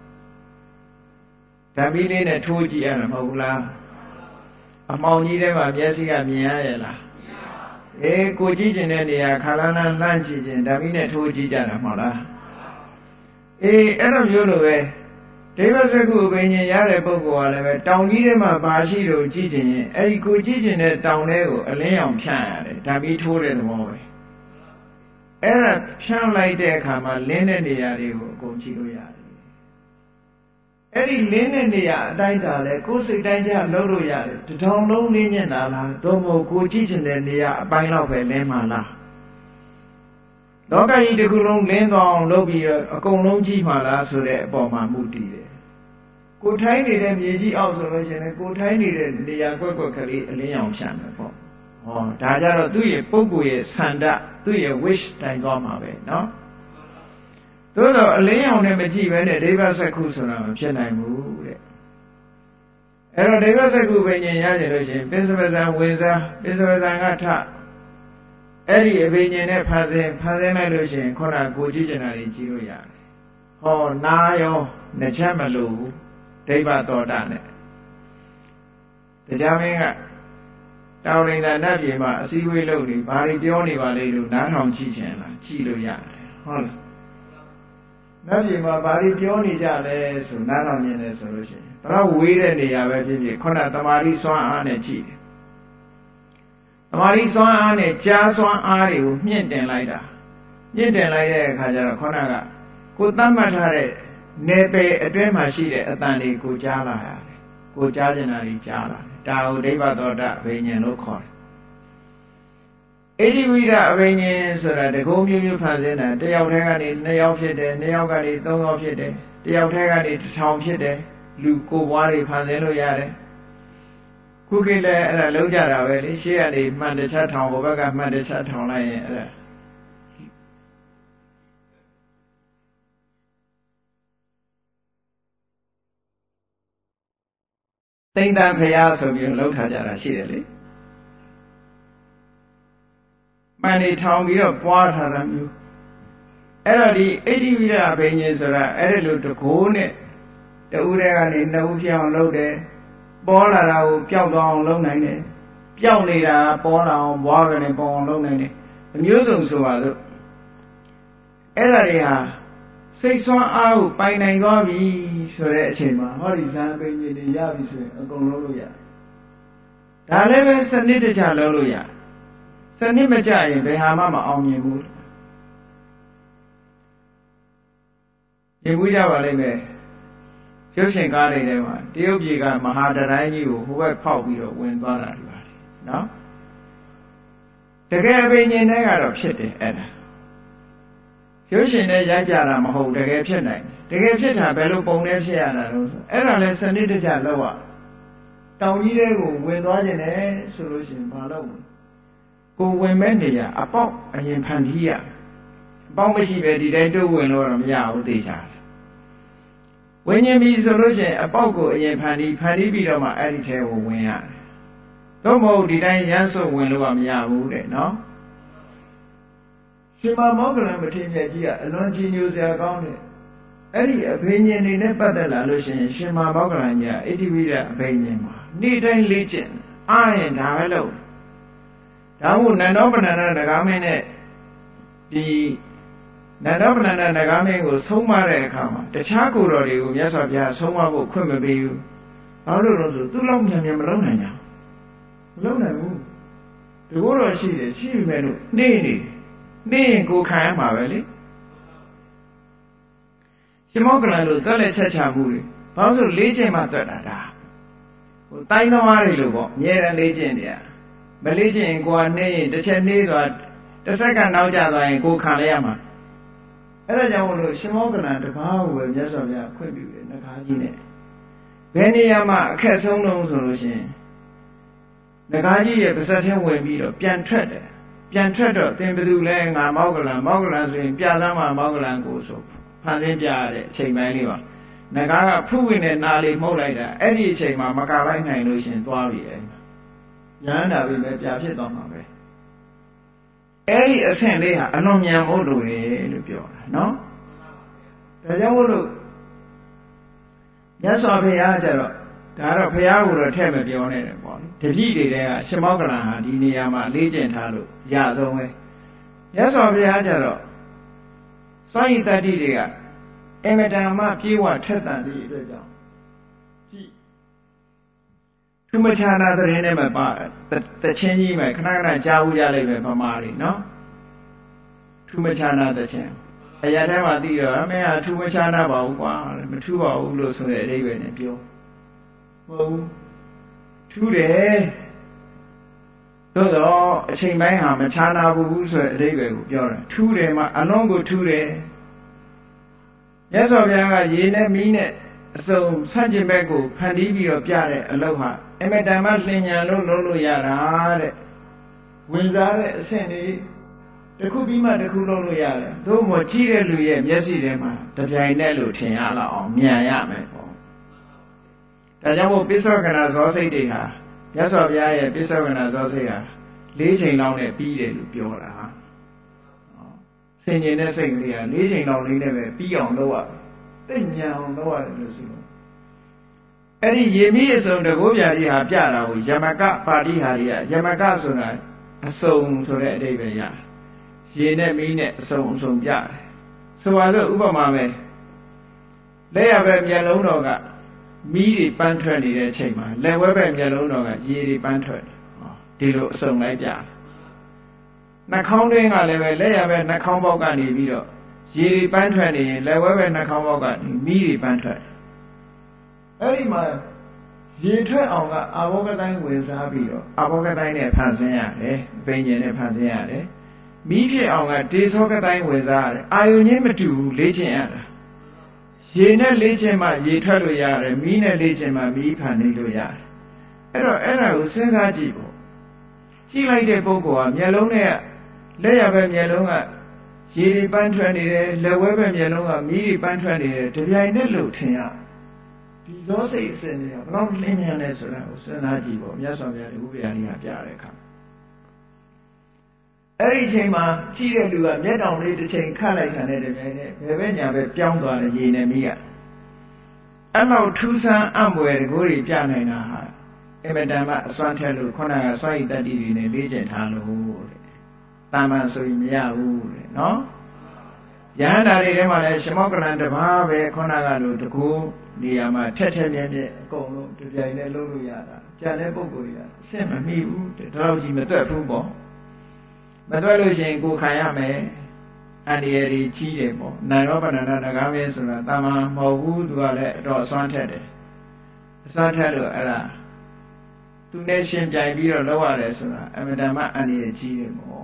ဓာမီလေးနဲ့ထိုးကြည့်ရမှာမဟုတ်ဘူးလားအမောင်ကြီးထဲမှာမျက်စိကမြင်ရရဲ့လားအေးကိုကြည့်ကျင်တဲ့နေရာခါလန်းလန်းလှမ်းကြည့်ခြင်းဓာမီနဲ့ထိုးကြည့်ကြတာမဟုတ်လားအေးအဲ့လိုမျိုးလိုပဲဒိဗ္ဗစကုအဘိညာဉ်ရတဲ့ပုဂ္ဂိုလ်ကလည်းပဲတောင်ကြီးထဲမှာဘာရှိလို့ကြည့်ကျင်ရင်အဲ့ဒီကိုကြည့်ကျင်တဲ့တောင်ထဲကိုအလင်းရောင်ဖြန့်ရတယ်ဓာမီထိုးတဲ့သဘောပဲအဲ့ဒါဖြန့်လိုက်တဲ့အခါမှာလင်းတဲ့နေရာတွေကိုအကုန်ကြည့်လို့ရတယ်အဲ့ဒီလင်းတဲ့နေရာအတိုင်းသာလဲကိုယ်စိတ်တိုင်းကျလှုပ်လို့ရတယ်တထောင်လုံးလင်းညင်တာလားသို့မဟုတ်ကိုကြည့်ချင်တဲ့နေရာအပိုင်းလောက်ပဲလင်းမှလားလောကကြီးတစ်ခုလုံးလင်းသွားအောင်လုပ်ပြီးတော့အကုန်လုံးကြည့်မှလားဆိုတဲ့အပေါ်မှာမူတည်တယ်ကိုထိုင်းနေတဲ့မြေကြီးအောက်ဆိုလို့ရှိရင်ကိုထိုင်းနေတဲ့နေရာကွက်ကွက်ကလေးအလင်းရောင်ဖြန့်မယ်ပေါ့ဟောဒါကြတော့သူ့ရဲ့ပုဂ္ဂိုလ်ရဲ့ဆန္ဒသူ့ရဲ့ wish တိုင်းသွားမှာပဲเนาะသို့တော့အလင်းရောင်နဲ့မကြည့်ပဲနဲ့ဒိဗ္ဗစက္ခုဆိုတာမဖြစ်နိုင်ဘူးတဲ့အဲ့တော့ဒိဗ္ဗစက္ခုဘိညာဉ်ရကြလို့ရှိရင်ပိစပဇံဝင်စားပိစပဇံကထအဲ့ဒီအဘိညာဉ်နဲ့ဖန်ဆင်းဖန်ဆင်းလိုက်လို့ရှိရင်ခုနကိုကြည့်ကျင်တာကြီးကြည့်လို့ရတယ်ဟောနာရောနှစ်ချက်မလို့ဘူးဒိဗ္ဗသောတာနဲ့တရားမင်းကတောင်ရိန်သာနတ်ပြည်မှာအစည်းအဝေးလုပ်နေဘာတွေပြောနေပါလဲလို့နားထောင်ကြည့်ချင်လားကြည့်လို့ရတယ်ဟုတ်လားနတ်ပြည်မှာဘာတွေပြောနေကြလဲဆိုနားထောင်နေတယ်ဆိုလို့ရှိရင်ဘယ်တော့ဝေးတဲ့နေရာပဲဖြစ်ဖြစ်ခုနတမာတိစွမ်းအားနဲ့ကြည့်တယ်တမာတိစွမ်းအားနဲ့ကြားစွမ်းအားတွေကိုမြင့်တင်လိုက်တာမြင့်တင်လိုက်တဲ့အခါကျတော့ခုနကကိုသတ်မှတ်ထားတဲ့နယ်ပယ်အတွင်းမှာရှိတဲ့အတန်တွေကိုကြားလာရတယ်ကိုကြားကျင်တာတွေကြားလာတယ်ဒါကိုဒိဗ္ဗသောတာအဘိညာဉ်လို့ခေါ်တယ်အေဒီဝိဒအဘိညာဉ်ဆိုတာတကုံးမျိုးမျိုးဖန်ဆင်းတာတယောက်တည်းကနေနှစ်ယောက်ဖြစ်တယ်နှစ်ယောက်ကနေသုံးယောက်ဖြစ်တယ်တယောက်တည်းကနေတစ်ထောင်ဖြစ်တယ်လူကိုယ်ပွားတွေဖန်ဆင်းလို့ရတယ်ခုခေတ်လည်းအဲ့ဒါလုံးကြတာပဲလေရှေ့ကနေမှန်တစ်ချက်ထောင်ဟိုဘက်ကမှန်တစ်ချက်ထောင်လိုက်ရင်အဲ့ဒါသိမ့်တန်ဖရာဆိုပြီးလှုပ်ထားကြတာရှိတယ်လေမှန်နေထောင်ပြီးတော့ပွားထားတာမျိုးအဲ့တော့ဒီအိဋ္ဌိဝိဒအဘိညာဉ်ဆိုတာအဲ့ဒီလိုတကိုးနဲ့တူတဲ့ကနေနှစ်ဦးပြောင်းလုပ်တယ်ပေါ်လာတာကိုပျောက်သွားအောင်လုပ်နိုင်တယ်ပျောက်နေတာပေါ်လာအောင်ဘွားကနေပေါ်အောင်လုပ်နိုင်တယ်အမျိုးစုံဆိုပါလို့အဲ့ဒါတွေဟာစိတ်ဆွမ်းအားကိုပိုင်နိုင်သွားပြီဆိုတဲ့အချိန်မှာဟောဒီဇာပင်ကြီးတွေရပြီဆိုရင်အကုန်လုံးလို့ရတယ်ဒါလည်းပဲစနစ်တကျလုပ်လို့ရတယ်စနစ်မကျရင်ဘယ်ဟာမှမအောင်မြင်ဘူးမြင်ဘူးကြပါလိမ့်မယ်ရုပ်ရှင်ကားတွေထဲမှာတရုတ်ပြည်ကမဟာတတိုင်းကြီးကိုဟိုဘက်ဖောက်ပြီးတော့ဝင်သွားတာဒီပါလေနော်တကယ်အဘိညာဉ်တွေကတော့ဖြစ်တယ်အဲ့ဒါရုပ်ရှင်နဲ့ရိုက်ပြတာမဟုတ်တကယ်ဖြစ်နိုင်တယ်တကယ်ဖြစ်တာဘယ်လိုပုံနဲ့ဖြစ်ရတာလို့ဆိုအဲ့ဒါလဲစနစ်တကျလုပ်ရတောင်ကြီးတွေကိုဝင်သွားခြင်းနဲ့ဆိုလို့ရှိရင်မလုပ်ဘူးကိုဝင်မဲ့နေရအပေါက်အရင်ဖန်တီးရအပေါက်မရှိပဲဒီတိုင်းတိုးဝင်လို့တော့မရဘူးသိချာတယ်ဝิญဉ်ပြီဆိုလို့ရှိရင်အပေါက်ကိုအရင်ဖန်တီးဖန်တီးပြီးတော့မှအဲ့ဒီထဲကိုဝင်ရတယ်သို့မဟုတ်ဒီတိုင်းရမ်းစွဝင်လို့ကမရဘူးတဲ့နော်ရှင်မမောဂလံမထေရမြတ်ကြီးကအလွန်ကြီးညိုစရာကောင်းတယ်အဲ့ဒီအဘိညာဉ်တွေနဲ့ပတ်သက်လာလို့ရှိရင်ရှင်မမောဂလံကြီးအဋ္ဌိဝိဒအဘိညာဉ်မှာနေ့တိုင်းလေ့ကျင့်အားရင်ဒါပဲလို့ဒါမို့နန္ဒောပဏ္ဏဒဂါမင်းနဲ့ဒီနန္ဒောပဏ္ဏဒဂါမင်းကိုဆုံးမတဲ့အခါမှာတခြားကိုယ်တော်တွေကိုမြတ်စွာဘုရားဆုံးမဖို့ခွင့်မပေးဘူးဘာလို့လဲဆိုသူ့လောက်မြန်မြန်မလုပ်နိုင်ကြဘူးမလုပ်နိုင်ဘူးဒီကိုယ်တော်ရှိတယ်ရှိပြီမဲ့လို့နေနေနေရင်ကိုခံရမှာပဲလေရှင်မောကလန်လို့သက်လက်ချက်ချမှုတွေဘာလို့ဆိုလေးချိန်မှသွက်တာဒါဟိုတိုင်းသမားတွေလို့ပေါ့အများရန်လေးချိန်တည်းမလေးကျင်ကိုကနေရင်တစ်ချက်နေသွားတစ်စက္ကန့်နောက်ကျသွားရင်ကိုခံရရမှာအဲ့ဒါကြောင့်မလို့ရှင်မောကလန်တပါးကိုပဲမြတ်စွာဘုရားခွင့်ပြုတယ်ငကားကြီးနဲ့ဘယ်နေရာမှာအခက်ဆုံးလုံးဆိုလို့ရှိရင်ငကားကြီးရဲ့ပါးစပ်ထဲဝင်ပြီးတော့ပြန်ထွက်တယ်ပြန်ထွက်တော့သင်ဘယ်သူလဲငါမောကလန်မောကလန်ဆိုရင်ပြသမ်းမှာမောကလန်ကိုဆိုဖန်ဆင်းပြရတဲ့အချိန်ပိုင်းလေးပါငကားကဖုဝင်တဲ့နာလေးမှုတ်လိုက်တာအဲ့ဒီအချိန်မှာမကာလိုက်နိုင်လို့ရှင်သွားပြီအဲ့ရဟန္တာပဲပြဖြစ်သွားမှာပဲအဲ့ဒီအဆင့်လေးဟာအလွန်မြန်ဖို့လိုတယ်လို့ပြောတာနော်ဒါကြောင့်မို့လို့မြတ်စွာဘုရားကျတော့တဒါတော့ဘုရားကိုတော့ထဲ့မပြောနဲ့တယ်ပေါ့တပည့်တွေကရှင်မောကလန်ဟာဒီနေရာမှာအလေးကျင့်ထားလို့ရဆုံးပဲမြတ်စွာဘုရားကျတော့စွန့်ရည်တတ္တိတွေကအင်မတန်မှပြေဝထက်သန်သည့်အတွက်ကြောင့်ကြည့်သူမချာနာသတင်းနဲ့မပါတချင်းကြီးမယ်ခဏခဏကြားဦးရလိမ့်မယ်ဗမာတွေနော်သူမချာနာတချင်းအရာထဲမှာသိတော့အမေဟာသူမချာနာပါဘူးကွာမထူးပါဘူးလို့ဆိုတဲ့အဓိပ္ပာယ်နဲ့ပြောမဟုတ်ဘူးထူးတယ်သို့တော့အချိန်ပိုင်းဟာမချာနာဘူးဆိုတဲ့အဓိပ္ပာယ်ကိုပြောတာထူးတယ်မှာအလုံးကိုထူးတယ်မြတ်စွာဘုရားကရေနဲ့မီးနဲ့အစုံဆန့်ကျင်ဘက်ကိုဖန်တီးပြီးတော့ပြတဲ့အလုပ်ဟာအမတန်မှလင်ညာလို့လုပ်လို့ရတာတဲ့ဝင်စားတဲ့အဆင့်လေးတစ်ခုပြီးမှတစ်ခုလုပ်လို့ရတယ်သို့မဟုတ်ကြည့်တဲ့လူရဲ့မျက်စိထဲမှာတပြိုင်တည်းလို့ထင်ရလောက်အောင်မြန်ရမယ်ပေါ့ဒါကြောင့်မို့ပိဿဝကနာဇောစိတ်တွေဟာမြတ်စွာဘုရားရဲ့ပိဿဝကနာဇောစိတ်ဟာလေးချိန်လောက်နဲ့ပြီးတယ်လို့ပြောတာဟာဆင်ញင်တဲ့စိတ်ကလေးဟာလေးချိန်လောက်လေးနဲ့ပဲပြီးအောင်လုပ်ရတယ်သိဉာဏ်အောင်လုပ်ရတယ်လို့ဆိုလို့အဲ့ဒီရေမိအစုံတကောပြာကြီးဟာပြတာကိုယမကပါဠိဟာကြီးကယမကဆိုတာအစုံဆိုတဲ့အဓိပ္ပာယ်ရရေနဲ့မီးနဲ့အစုံအစုံပြတယ်ဆိုပါစို့ဥပမာပဲလက်ရဘက်မျက်လုံးတော်ကမီးတွေပန်းထွက်နေတဲ့အချိန်မှာလက်ဝဲဘက်မျက်လုံးတော်ကရေတွေပန်းထွက်တယ်ဒီလိုအစုံလိုက်ပြနှာခေါင်းတွင်းကလည်းပဲလက်ရဘက်နှာခေါင်းပေါက်ကနေပြီးတော့ရေတွေပန်းထွက်နေရင်လက်ဝဲဘက်နှာခေါင်းပေါက်ကမီးတွေပန်းထွက်အဲ့ဒီမှာရေထွက်အောင်ကအာဘောကတိုင်းဝင်စားပြီးတော့အာဘောကတိုင်းနဲ့ဖန်ဆင်းရတယ်အပိညာဉ်နဲ့ဖန်ဆင်းရတယ်မီးဖြစ်အောင်ကတေသောကတိုင်းဝင်စားရတယ်အာယုန်ချင်းမတူဘူးလေ့ကျင့်ရတာရေနဲ့လေ့ကျင့်မှရေထွက်လို့ရတယ်မီးနဲ့လေ့ကျင့်မှမီးဖန်နေလို့ရတယ်အဲ့တော့အဲ့ဒါကိုစဉ်းစားကြည့်ပေါ့ကြည့်လိုက်တဲ့ပုဂ္ဂိုလ်ဟာမျက်လုံးနဲ့လက်ရဘက်မျက်လုံးကရေတွေပန်းထွက်နေတယ်လက်ဝဲဘက်မျက်လုံးကမီးတွေပန်းထွက်နေတယ်တပြိုင်တည်းလို့ထင်ရဒီဇောစိတ်အစဉ်တွေကဘယ်လောက်လင်းမြန်လဲဆိုတာကိုစဉ်းစားကြည့်ပေါ့မြတ်စွာဘုရားဒီဥပ္ပယနိယပြတဲ့အခါအဲ့ဒီအချိန်မှာကြည့်တဲ့လူကမျက်တောင်လေးတစ်ချိန်ခတ်လိုက်တာနဲ့တပြိုင်တည်းဘယ်ဘက်ညာဘက်ပြောင်းသွားတယ်ရေနဲ့မီးကအဲ့လောက်ထူးဆန်းအံ့ဖွယ်တကူတွေပြနိုင်တာဟာအမတန်မှအစွမ်းထက်လို့ခုနကစွမ်းရည်တတ္တိတွေနဲ့လေ့ကျင့်ထားလို့တဲ့တာမန်ဆိုရင်မရဘူးတဲ့နော်ယဟန္တာတွေထဲမှာလည်းရှမောကလန်တစ်ပါးပဲခုနကလို့တကူနေရာမှာထက်ထက်မြဲမြဲအကုန်လုံးတပြိုင်တည်းလုပ်လို့ရတာကြံတဲ့ပုံကိုယ်ကြီးကအဆင့်မမီဘူးတဲ့ဒါတော့ကြီးမတွက်ဘူးပေါ့မတွက်လို့ရှိရင်ကိုခံရမယ်အန္တရာယ်ကြီးကြီးတယ်ပေါ့နိုင်ရောပဏ္ဏနဂါမဲဆိုတာတာမန်မဟုတ်ဘူးသူကလည်းအတော်အစွမ်းထက်တယ်အစွမ်းထက်လို့အဲ့ဒါသူနဲ့ရှင်ပြိုင်ပြီးတော့လုပ်ရတယ်ဆိုတာအမှန်တမ်းအန္တရာယ်ကြီးတယ်ပေါ့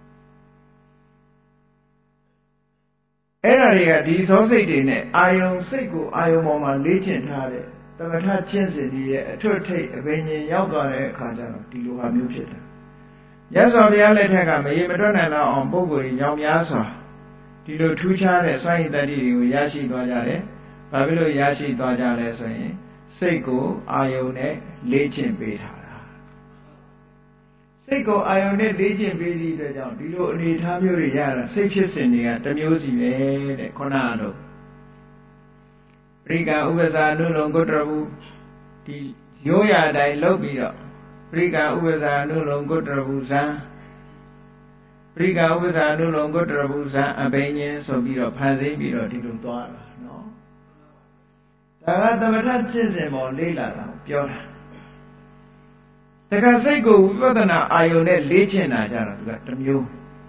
အဲ့ဒါတွေကဒီဇောစိတ်တွေနဲ့အာယုံစိတ်ကိုအာယုံပေါ်မှာလေ့ကျင့်ထားတဲ့သမထကျင့်စဉ်တွေရဲ့အထွတ်ထိပ်အပင်ရှင်ရောက်သွားတဲ့အခါကျတော့ဒီလိုဟာမျိုးဖြစ်တယ်မြတ်စွာဘုရားလက်ထက်ကမရေမတွက်နိုင်တော့အောင်ပုဂ္ဂိုလ်ကြီးညောင်များစွာဒီလိုထူးခြားတဲ့စွမ်းရည်တတ္တိတွေကိုရရှိသွားကြတယ်။ဘာဖြစ်လို့ရရှိသွားကြလဲဆိုရင်စိတ်ကိုအာယုံနဲ့လေ့ကျင့်ပေးထားတာ။စိတ်ကိုအာယုံနဲ့လေ့ကျင့်ပေးသည့်အတွက်ကြောင့်ဒီလိုအနေအထားမျိုးတွေရတာစိတ်ဖြစ်စဉ်တွေကတစ်မျိုးစီပဲတဲ့ခုနကတော့ပရိက္ခဥပ္ပဇာနုလုံကုတ္တရဘူးဒီရိုးရာတိုင်းလုပ်ပြီးတော့ပရိက္ခဥပ္ပဇာနုလုံကုတ္တရဘူးဇံပရိက္ခဥပ္ပဇာနုလုံကုတ္တရဘူးဇံအဘိညာဉ်ဆိုပြီးတော့ဖန်ဆင်းပြီးတော့ဒီလိုသွားတာနော်ဒါကသမထကျင့်စဉ်ပေါ်လေ့လာတာပြောတာတခါစိတ်ကိုဝိပဿနာအာယုန်နဲ့လေ့ကျင့်တာကြတော့သူကတစ်မျိုး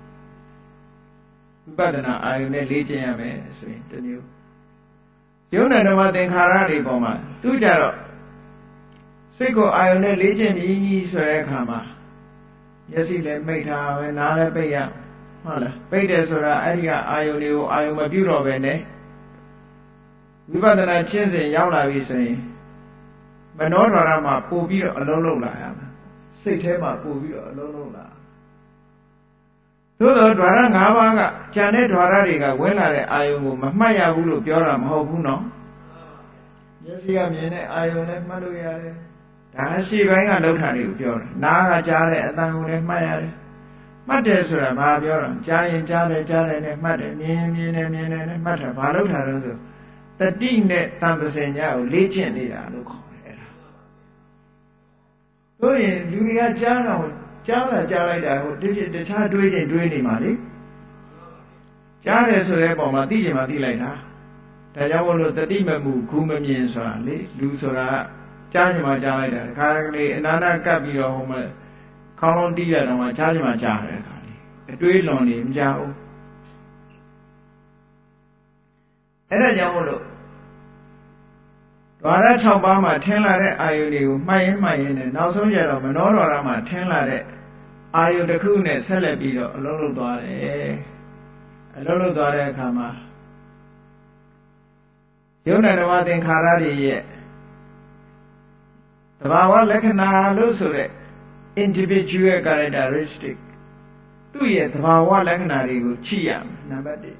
ဝိပဿနာအာယုန်နဲ့လေ့ကျင့်ရမယ်ဆိုရင်တစ်မျိုးယုံနာဓမ္မသင်္ခါရတွေပေါ်မှာသူကြတော့စိတ်ကိုအာယုန်နဲ့လေ့ကျင့်ပြီးဆိုတဲ့အခါမှာမျက်စိလည်းမိတ်ထားပဲနားလည်းပိတ်ရဟုတ်လားပိတ်တယ်ဆိုတာအဲ့ဒီကအာယုန်တွေကိုအာယုန်မပြုတ်တော့ပဲနဲ့ဝိပဿနာကျင့်စဉ်ရောက်လာပြီဆိုရင်မနောဓာရမှာပို့ပြီးတော့အလုံးလုံးလာရမယ်စိတ်ထဲမှာပို့ပြီးတော့အလုံးလုံးလာသို့သောဓာရ၅ပါးကဉာဏ်နဲ့ဓာရတွေကဝင်လာတဲ့အာယုန်ကိုမမှတ်ရဘူးလို့ပြောတာမဟုတ်ဘူးနော်မျက်စိကမြင်တဲ့အာယုန်နဲ့မှတ်လို့ရတယ်ဒါရှိပိုင်းကလောက်တာတွေကိုပြောတာနားကကြားတဲ့အတန်ကိုလည်းမှတ်ရတယ်မှတ်တယ်ဆိုတာဘာပြောတာကြားရင်ကြားတယ်ကြားတယ်နဲ့မှတ်တယ်မြင်ရင်မြင်တယ်မြင်တယ်နဲ့မှတ်တာဘာလောက်တာလဲဆိုတတိနဲ့တံပစင်ညာကိုလေ့ကျင့်နေတာလို့ခေါ်တယ်အဲ့ဒါတို့ရင်လူတွေကကြားတော့ကြားလာကြားလိုက်တာဟိုတခြားတွေးချင်းတွေးနေမှာလေကြားတယ်ဆိုတဲ့ပုံမှာသိချင်မှသိလိုက်တာဒါကြောင့်မို့လို့တတိမမှုဂုမမြင်ဆိုတာလေလူဆိုတာကြားချင်မှကြားလိုက်တာခါကလေးအနာနာကပ်ပြီးတော့ဟိုမှာခေါင်းလုံးတီးရတော့မှကြားချင်မှကြားတယ်ခါလေးအတွေးလွန်နေမကြားဘူးအဲ့ဒါကြောင့်မို့လို့ဓာရ၆ပါးမှာထင်လာတဲ့အာယုတွေကိုမှတ်ရင်မှတ်ရင်နဲ့နောက်ဆုံးကျတော့မနောဓာရမှာထင်လာတဲ့အာယုတစ်ခုနဲ့ဆက်လက်ပြီးတော့အလုံးလုံးသွားတယ်အလုံးလုံးသွားတဲ့အခါမှာယုံနာဓမ္မသင်္ခါရတွေရဲ့သဘာဝလက္ခဏာလို့ဆိုတဲ့ individual characteristic သူ့ရဲ့သဘာဝလက္ခဏာတွေကိုကြည့်ရမယ်နံပါတ်၁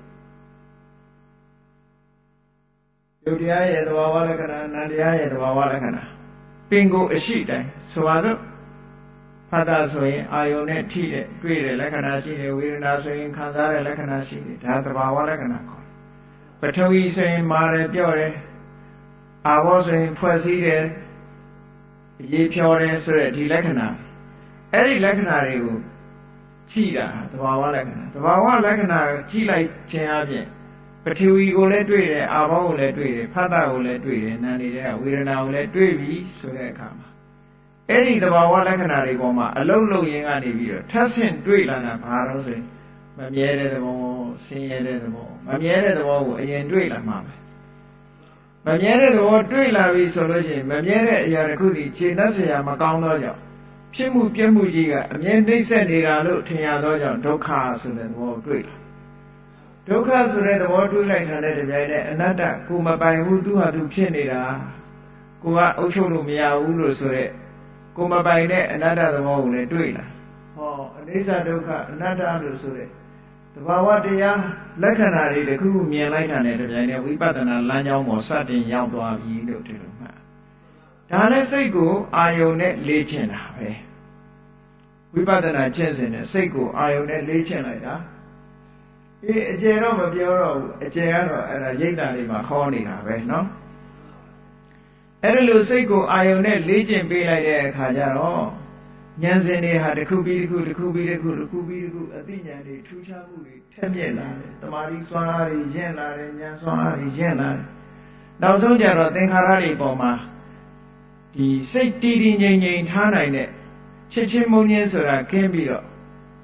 ယုတ်တရားရဲ့သဘာဝလက္ခဏာနံတရားရဲ့သဘာဝလက္ခဏာပင်ကိုအရှိတိုင်းဆိုပါစို့ဖတ်တာဆိုရင်အာယုန်နဲ့ထိတဲ့တွေ့တဲ့လက္ခဏာရှိတယ်ဝေဒနာဆိုရင်ခံစားတဲ့လက္ခဏာရှိတယ်ဒါသဘာဝလက္ခဏာခေါ်တယ်ပထဝီဆိုရင်မာတယ်ပြော့တယ်အာဘောဆိုရင်ဖွဲ့စည်းတယ်ရေဖြော်တယ်ဆိုတဲ့ဒီလက္ခဏာအဲ့ဒီလက္ခဏာတွေကိုကြည့်တာသဘာဝလက္ခဏာသဘာဝလက္ခဏာကြည့်လိုက်ခြင်းအပြင်ပထဝီကိုလည်းတွေ့တယ်အာဘောကိုလည်းတွေ့တယ်ဖတ်တာကိုလည်းတွေ့တယ်နာနေတဲ့ဝေဒနာကိုလည်းတွေ့ပြီဆိုတဲ့အခါမှာအဲ့ဒီသဘာဝလက္ခဏာတွေပေါ်မှာအလုံးလုံးရင်းကနေပြီးတော့ထပ်ဆင့်တွေ့လာတာဘာလို့ဆိုရင်မမြဲတဲ့သဘောဆင်းရဲတဲ့သဘောမမြဲတဲ့သဘောကိုအရင်တွေ့လာမှာပဲမမြဲတဲ့သဘောတွေ့လာပြီဆိုလို့ရှိရင်မမြဲတဲ့အရာတစ်ခုဒီခြေနှက်เสียမကောင်းတော့ကြောင့်ဖြစ်မှုပြည့်မှုကြီးကအမြဲနှိမ့်ဆက်နေတာလို့ထင်ရတော့ကြောင့်ဒုက္ခဆိုတဲ့သဘောတွေ့လာဒုက္ခဆိုတဲ့သဘောတွေ့လိုက်တာနဲ့တပြိုင်နက်အနတ္တကိုမပိုင်ဘူးသူဟာသူဖြစ်နေတာကိုကအုပ်ချုပ်လို့မရဘူးလို့ဆိုတဲ့ကိုမပိုင်တဲ့အနတ္တသဘောကိုလည်းတွေ့လာဟောအနိစ္စဒုက္ခအနတ္တလို့ဆိုတဲ့သဘာဝတရားလက္ခဏာတွေတခုခုမြင်လိုက်တာနဲ့တပြိုင်နက်ဝိပဿနာလမ်းကြောင်းပေါ်စတင်ရောက်သွားပြီလို့ဒီလိုမှတ်ဒါလည်းစိတ်ကိုအာယုန်နဲ့လေ့ကျင့်တာပဲဝိပဿနာကျင့်စဉ်နဲ့စိတ်ကိုအာယုန်နဲ့လေ့ကျင့်လိုက်တာအေးအကျယ်တော့မပြောတော့ဘူးအကျယ်ကတော့အဲ့ဒါရိတ်တာလေးမှာခေါ်နေတာပဲเนาะအဲ့ဒါလို့စိတ်ကိုအာယုန်နဲ့လေ့ကျင့်ပေးလိုက်တဲ့အခါကျတော့ဉာဏ်စဉ်တွေဟာတစ်ခုပြီးတစ်ခုတစ်ခုပြီးတစ်ခုတစ်ခုပြီးတစ်ခုအသိဉာဏ်တွေထူးခြားမှုတွေထက်မြက်လာတယ်တမာတိစွမ်းအားတွေရင့်လာတယ်ဉာဏ်စွမ်းအားတွေရင့်လာတယ်နောက်ဆုံးကျတော့သင်္ခါရတွေပေါ်မှာဒီစိတ်တည်တည်ငြိမ်ငြိမ်ထားနိုင်တဲ့ချစ်ချင်းမုန်းခြင်းဆိုတာခင်းပြီးတော့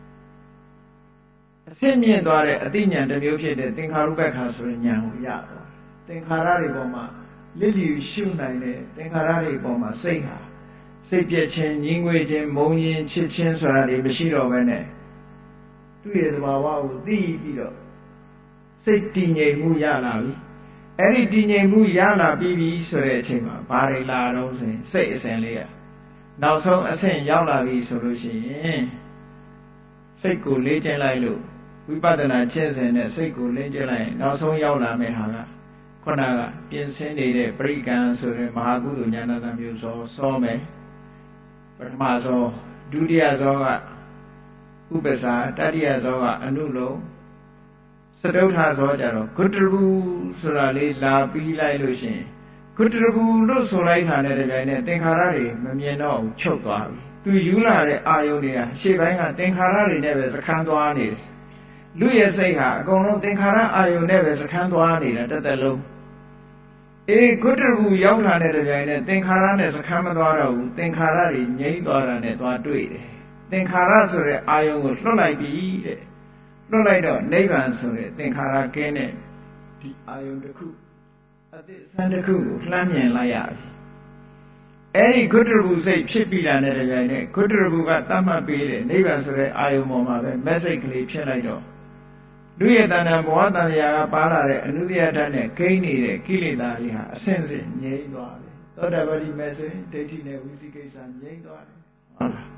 အစစ်မြင့်သွားတဲ့အသိဉာဏ်တစ်မျိုးဖြစ်တဲ့သင်္ခါရုပ္ပခါဆိုတဲ့ဉာဏ်ကိုရသွားသင်္ခါရတွေပေါ်မှာလစ်လျူရှုနိုင်တဲ့သင်္ခါရတွေပေါ်မှာစိတ်ဟာစိတ်ပြည့်ခြင်းငြင်းငွေခြင်းမုန်းခြင်းချစ်ခြင်းဆိုတာတွေမရှိတော့ဘဲနဲ့သူ့ရဲ့သဘာဝကိုသိပြီးတော့စိတ်တည်ငြိမ်မှုရလာပြီအဲ့ဒီတည်ငြိမ်မှုရလာပြီးပြီဆိုတဲ့အချိန်မှာဘာတွေလာတော့ဆိုရင်စိတ်အစဉ်လေးကနောက်ဆုံးအဆင့်ရောက်လာပြီဆိုလို့ရှိရင်စိတ်ကိုလေ့ကျင့်လိုက်လို့ဝိပဿနာကျင့်စဉ်နဲ့စိတ်ကိုလေ့ကျင့်လိုက်ရင်နောက်ဆုံးရောက်လာမယ့်ဟာကခုနကပြင်ဆင်နေတဲ့ပရိကံဆိုတဲ့မဟာကုသိုလ်ဉာဏတမျိုးစောစောမယ်ပထမဆုံးဒုတိယဆုံးကဥပ္ပစာတတိယဆုံးကအနုလုံစတုထဆုံးကြတော့ဂုတ္တဘူဆိုတာလေးလာပြီးလိုက်လို့ရှိရင်ဂုတ္တဘူလို့ဆိုလိုက်တာနဲ့တပြိုင်နက်သင်္ခါရတွေမမြင်တော့ဘူးချုပ်သွားပြီသူယူလာတဲ့အာယုန်တွေကရှေ့ပိုင်းကသင်္ခါရတွေနဲ့ပဲစခန်းသွားနေတယ်လူရဲ့စိတ်ဟာအကုန်လုံးသင်္ခါရအာယုန်နဲ့ပဲစခန်းသွားနေတာတစ်သက်လုံးအေးဂုတ္တဘူရောက်လာတဲ့ကြိုင်နဲ့သင်္ခါရနဲ့စခန်းမသွားတော့ဘူးသင်္ခါရတွေငြိမ့်သွားတာနဲ့သွားတွေ့တယ်သင်္ခါရဆိုတဲ့အာယုန်ကိုလွတ်လိုက်ပြီတဲ့လွတ်လိုက်တော့နိဗ္ဗာန်ဆိုတဲ့သင်္ခါရကင်းတဲ့ဒီအာယုန်တစ်ခုအသည့်အဆန်းတစ်ခုကိုလှမ်းမြင်လိုက်ရပြီအဲ့ဒီဂုတ္တဘူစိတ်ဖြစ်ပြီးတာနဲ့ကြိုင်နဲ့ဂုတ္တဘူကတတ်မှတ်ပေးတဲ့နိဗ္ဗာန်ဆိုတဲ့အာယုန်ပေါ်မှာပဲ message ကလေးဖြစ်လိုက်တော့လူရဲ့တဏ္ဍာဘဝတဏ္ဍာကပါလာတဲ့အနုတ္တယဓာတ်နဲ့ဂိမ်းနေတဲ့ကိလေသာတွေဟာအဆင့်ဆင့်ငြိမ်းသွားတယ်သောတာပတိမဲ့ဆိုရင်ဒိဋ္ဌိနဲ့ဝိသိကိစ္စငြိမ်းသွားတယ်ဟုတ်လား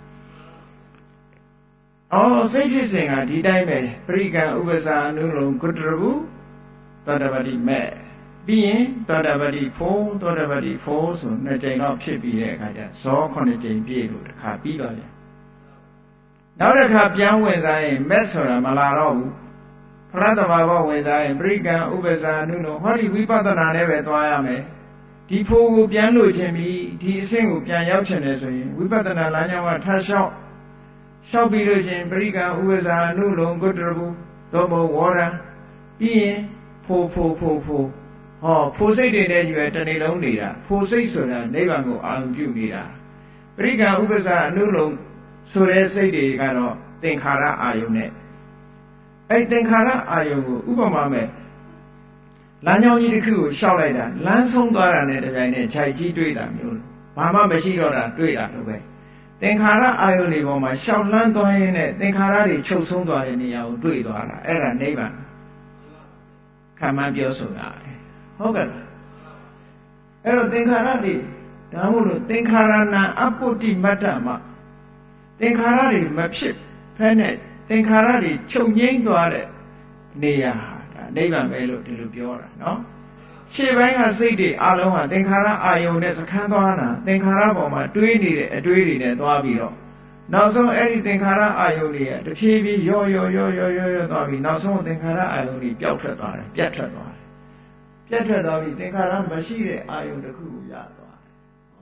အော်စိတ်ဖြစ်စဉ်ကဒီတိုင်းပဲပရိကံဥပ္ပစာအနုလုံဂုတ္တဘူသောတာပတိမဲ့ပြီးရင်သောတာပတိဖို့သောတာပတိဖို့ဆိုနှစ်ကြိမ်တော့ဖြစ်ပြီးတဲ့အခါကျဇောခုနှစ်ကြိမ်ပြည့်လို့တစ်ခါပြီးသွားတယ်နောက်တစ်ခါပြန်ဝင်စားရင်မဲ့ဆိုတာမလာတော့ဘူးဖလားတဘာဝဝင်စားရင်ပရိကံဥပ္ပစာအနုလုံဟောဒီဝိပဿနာနဲ့ပဲသွားရမယ်ဒီဒီဖို့ကိုပြန်လို့ခြင်းပြီးဒီအဆင့်ကိုပြန်ရောက်ခြင်းလဲဆိုရင်ဝိပဿနာလမ်းကြောင်းကထပ်လျှောက်လျှောက်ပြီးလို့ချင်းပရိက္ခဥပ္ပဇာအနုလုံကုတ္တရဘူးသောဘောဝရံပြီးရင်ဖို့ဖို့ဖို့ဖို့ဟောဖို့စိတ်တွေနဲ့ယူရတနေ့လုံးနေတာဖို့စိတ်ဆိုတာနိဗ္ဗာန်ကိုအာရုံပြုနေတာပရိက္ခဥပ္ပဇာအနုလုံဆိုတဲ့စိတ်တွေကတော့သင်္ခါရအာယုန်နဲ့အဲ့သင်္ခါရအာယုန်ကိုဥပမာမဲ့လမ်းကြောင်းကြီးတစ်ခုကိုရှောက်လိုက်တာလမ်းဆုံးသွားတာနဲ့တပြိုင်နက်ခြိုက်ကြီးတွေ့တာမျိုးဘာမှမရှိတော့တာတွေ့တာလို့ပဲသင်္ခါရအာယုန်တွေပေါ်မှာရှောက်လန်းသွားရင်းနဲ့သင်္ခါရတွေချုပ်ဆုံးသွားတဲ့နေရာကိုတွေ့သွားတာအဲ့ဒါနိဗ္ဗာန်ခံမှန်းပြောဆိုတာဟုတ်ကဲ့အဲ့တော့သင်္ခါရတွေဒါမို့လို့သင်္ခါရနာအပုတ္တိမတ္တမသင်္ခါရတွေမဖြစ်ဖဲနဲ့သင်္ခါရတွေချုပ်ငြိမ်းသွားတဲ့နေရာဒါနိဗ္ဗာန်ပဲလို့ဒီလိုပြောတာနော်ရှေ့ပိုင်းကစိတ်တွေအလုံးဟာသင်္ခါရအာယုန်နဲ့စခန်းသွားတာသင်္ခါရပေါ်မှာတွေးနေတဲ့အတွေးတွေနဲ့သွားပြီးတော့နောက်ဆုံးအဲ့ဒီသင်္ခါရအာယုန်တွေကတဖြည်းဖြည်းရော့ရော့ရော့ရော့ရော့ရော့သွားပြီးနောက်ဆုံးသင်္ခါရအာယုန်တွေပျောက်ထွက်သွားတယ်ပြတ်ထွက်သွားတယ်ပြတ်ထွက်သွားပြီးသင်္ခါရမရှိတဲ့အာယုန်တစ်ခုကိုရသွားတယ်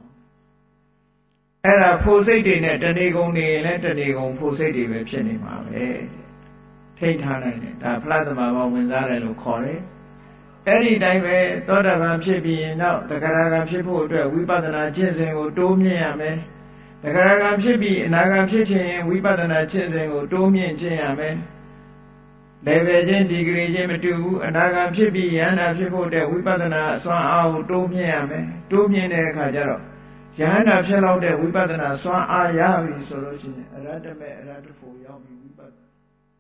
အဲ့ဒါဖို့စိတ်တွေနဲ့တဏှေကုံနေရင်လည်းတဏှေကုံဖို့စိတ်တွေပဲဖြစ်နေမှာပဲထိတ်ထားနိုင်တယ်ဒါဖလားသမဘာဝင်စားတယ်လို့ခေါ်တယ်အဲ့ဒီတိုင်းပဲသောတာပန်ဖြစ်ပြီးရင်နောက်တဂရဂံဖြစ်ဖို့အတွက်ဝိပဿနာကျင့်စဉ်ကိုတိုးမြင့်ရမယ်တဂရဂံဖြစ်ပြီးအနာဂံဖြစ်ခြင်းဝိပဿနာကျင့်စဉ်ကိုတိုးမြင့်ခြင်းရမယ်level ချင်းဒီဂရီချင်းမတူဘူးအနာဂံဖြစ်ပြီးယန္တာဖြစ်ဖို့အတွက်ဝိပဿနာအစွမ်းအားကိုတိုးမြင့်ရမယ်တိုးမြင့်တဲ့အခါကျတော့ယန္တာဖြစ်လောက်တဲ့ဝိပဿနာစွမ်းအားရပြီဆိုလို့ရှိရင်အရဟတမေအရဟတဖို့ရောက်ပြီးဝိပဿနာ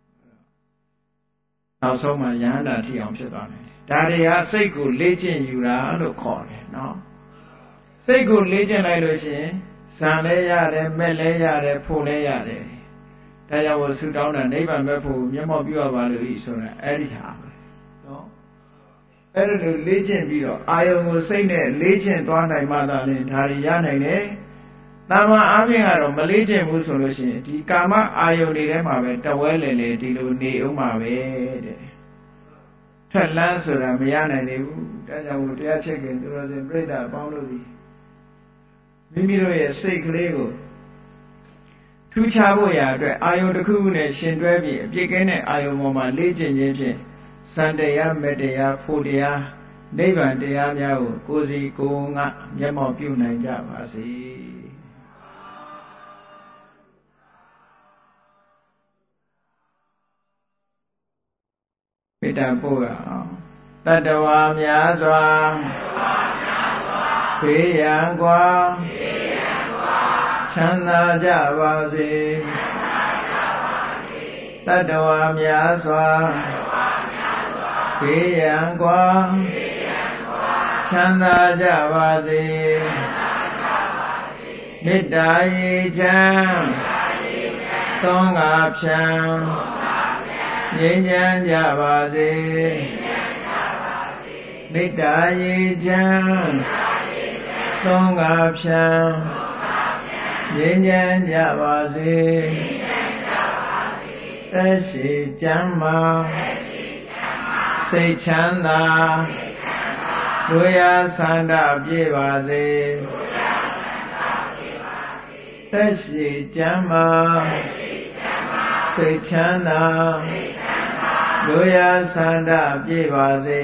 နောက်ဆုံးမှယန္တာထိအောင်ဖြစ်သွားတယ်ဒါတွေဟာစိတ်ကိုလေ့ကျင့်ယူတာလို့ခေါ်တယ်နော်စိတ်ကိုလေ့ကျင့်လိုက်လို့ရှိရင်ဇံလဲရတယ်မဲ့လဲရတယ်ဖို့လဲရတယ်ဒါကြောင့်ဝဆူတောင်းတာနိဗ္ဗာန်ပဲဖို့မျက်မှောက်ပြုရပါလို့ဤဆိုတာအဲ့ဒီဟာပဲနော်အဲ့ဒါလိုလေ့ကျင့်ပြီးတော့အာယုံကိုစိတ်နဲ့လေ့ကျင့်သွားနိုင်မှသာလေဒါတွေရနိုင်တယ်တာမန်အားဖြင့်ကတော့မလေ့ကျင့်ဘူးဆိုလို့ရှိရင်ဒီကာမအာယုန်တွေထဲမှာပဲတဝဲလေလေဒီလိုနေအောင်ပါပဲတဲ့ထက်လန်းဆိုတာမရနိုင်သေးဘူးဒါကြောင့်တရားချက်ခင်သူတော်စင်ပြိဿအပေါင်းတို့ဒီမိမိတို့ရဲ့စိတ်ကလေးကိုထူးခြားဖို့ရာအတွက်အာယုန်တစ်ခုခုနဲ့ရှင်တွဲပြီးအပြည့်ကင်းတဲ့အာယုန်ပေါ်မှာလေ့ကျင့်ခြင်းဖြင့်စံတရားမေတ္တရားဖို့တရားနိဗ္ဗာန်တရားများကိုကိုယ်စီကိုယ်ငါမျက်မှောက်ပြုနိုင်ကြပါစေမေတ္တာပို့ရအောင်တတ္တဝါများစွာဖေးရန်กว่าချမ်းသာကြပါစေတတ္တဝါများစွာဖေးရန်กว่าချမ်းသာကြပါစေမေတ္တာရေချမ်းသောငါဖြံငြိမ်းချမ်းကြပါစေမေတ္တာရေချမ်းသောငါဖြံငြိမ်းချမ်းကြပါစေသက်ရှိကျမ်းမာစိတ်ချမ်းသာဒုရဆန္ဒပြေပါစေသက်ရှိကျမ်းမာစိတ်ချမ်းသာဒုရဆန္ဒပြေပါစေ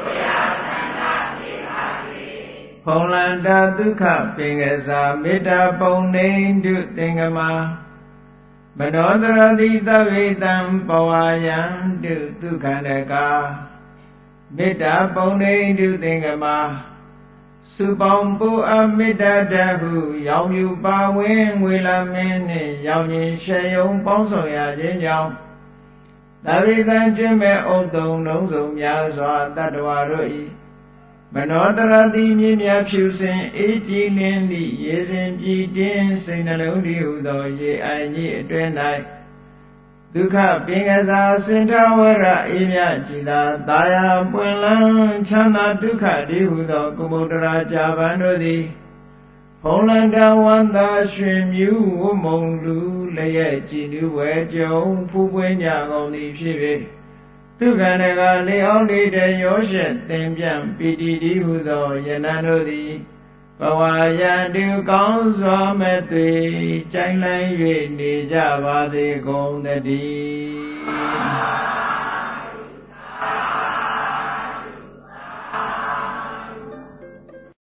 ဖုံလန္တာဒုက္ခပင်ကစားမေတ္တာပုံနေတုသင်္ကမာမနောတရတိသဗ္ဗေတံပဝါယံတုဒုက္ခန္တကာမေတ္တာပုံနေတုသင်္ကမာစုပေါင်းပူအမေတ္တာတဟုရောင်ယူပါဝင်ငွေလာမင်းနှင့်ရောင်ရင်ရှေယုံပေါင်းဆောင်ရခြင်းကြောင့်သဗ္ဗေတံကျွမ်းမဲ့ဥတုံလုံးစုံများစွာတတ္တဝါတို့၏မနောတရတိမြင့်မြတ်ဖြူစင်အေးကြည်လင်းသည့်ရေစင်ကြည်တင်းစိတ်နှလုံးတည်းဟုသောရေအိုင်ကြီးအတွင်း၌ဒုက္ခပင်ကစားစင်ထဝရအေးမြကြည်သာတာယာပွင့်လန်းချမ်းသာဒုက္ခတည်းဟုသောကုမုတ္တရာကြာပန်တို့သည်ဖုံလန္တဝန္တာရွှင်မြူဝမုံလူလျက်ကြည်နူးဝဲကြုံဖူးပွင့်ကြကုန်သည်ဖြစ်၍သူကံတကလေအောင်လေးတဲ့ရောရှက်သင်ပြန်ပီတိတိဟုသောယနံတို့သည်ဘဝယံတူကောင်းစွာမဲ့သွေကြိုင်လန်း၍နေကြပါစေကုန်သတည်း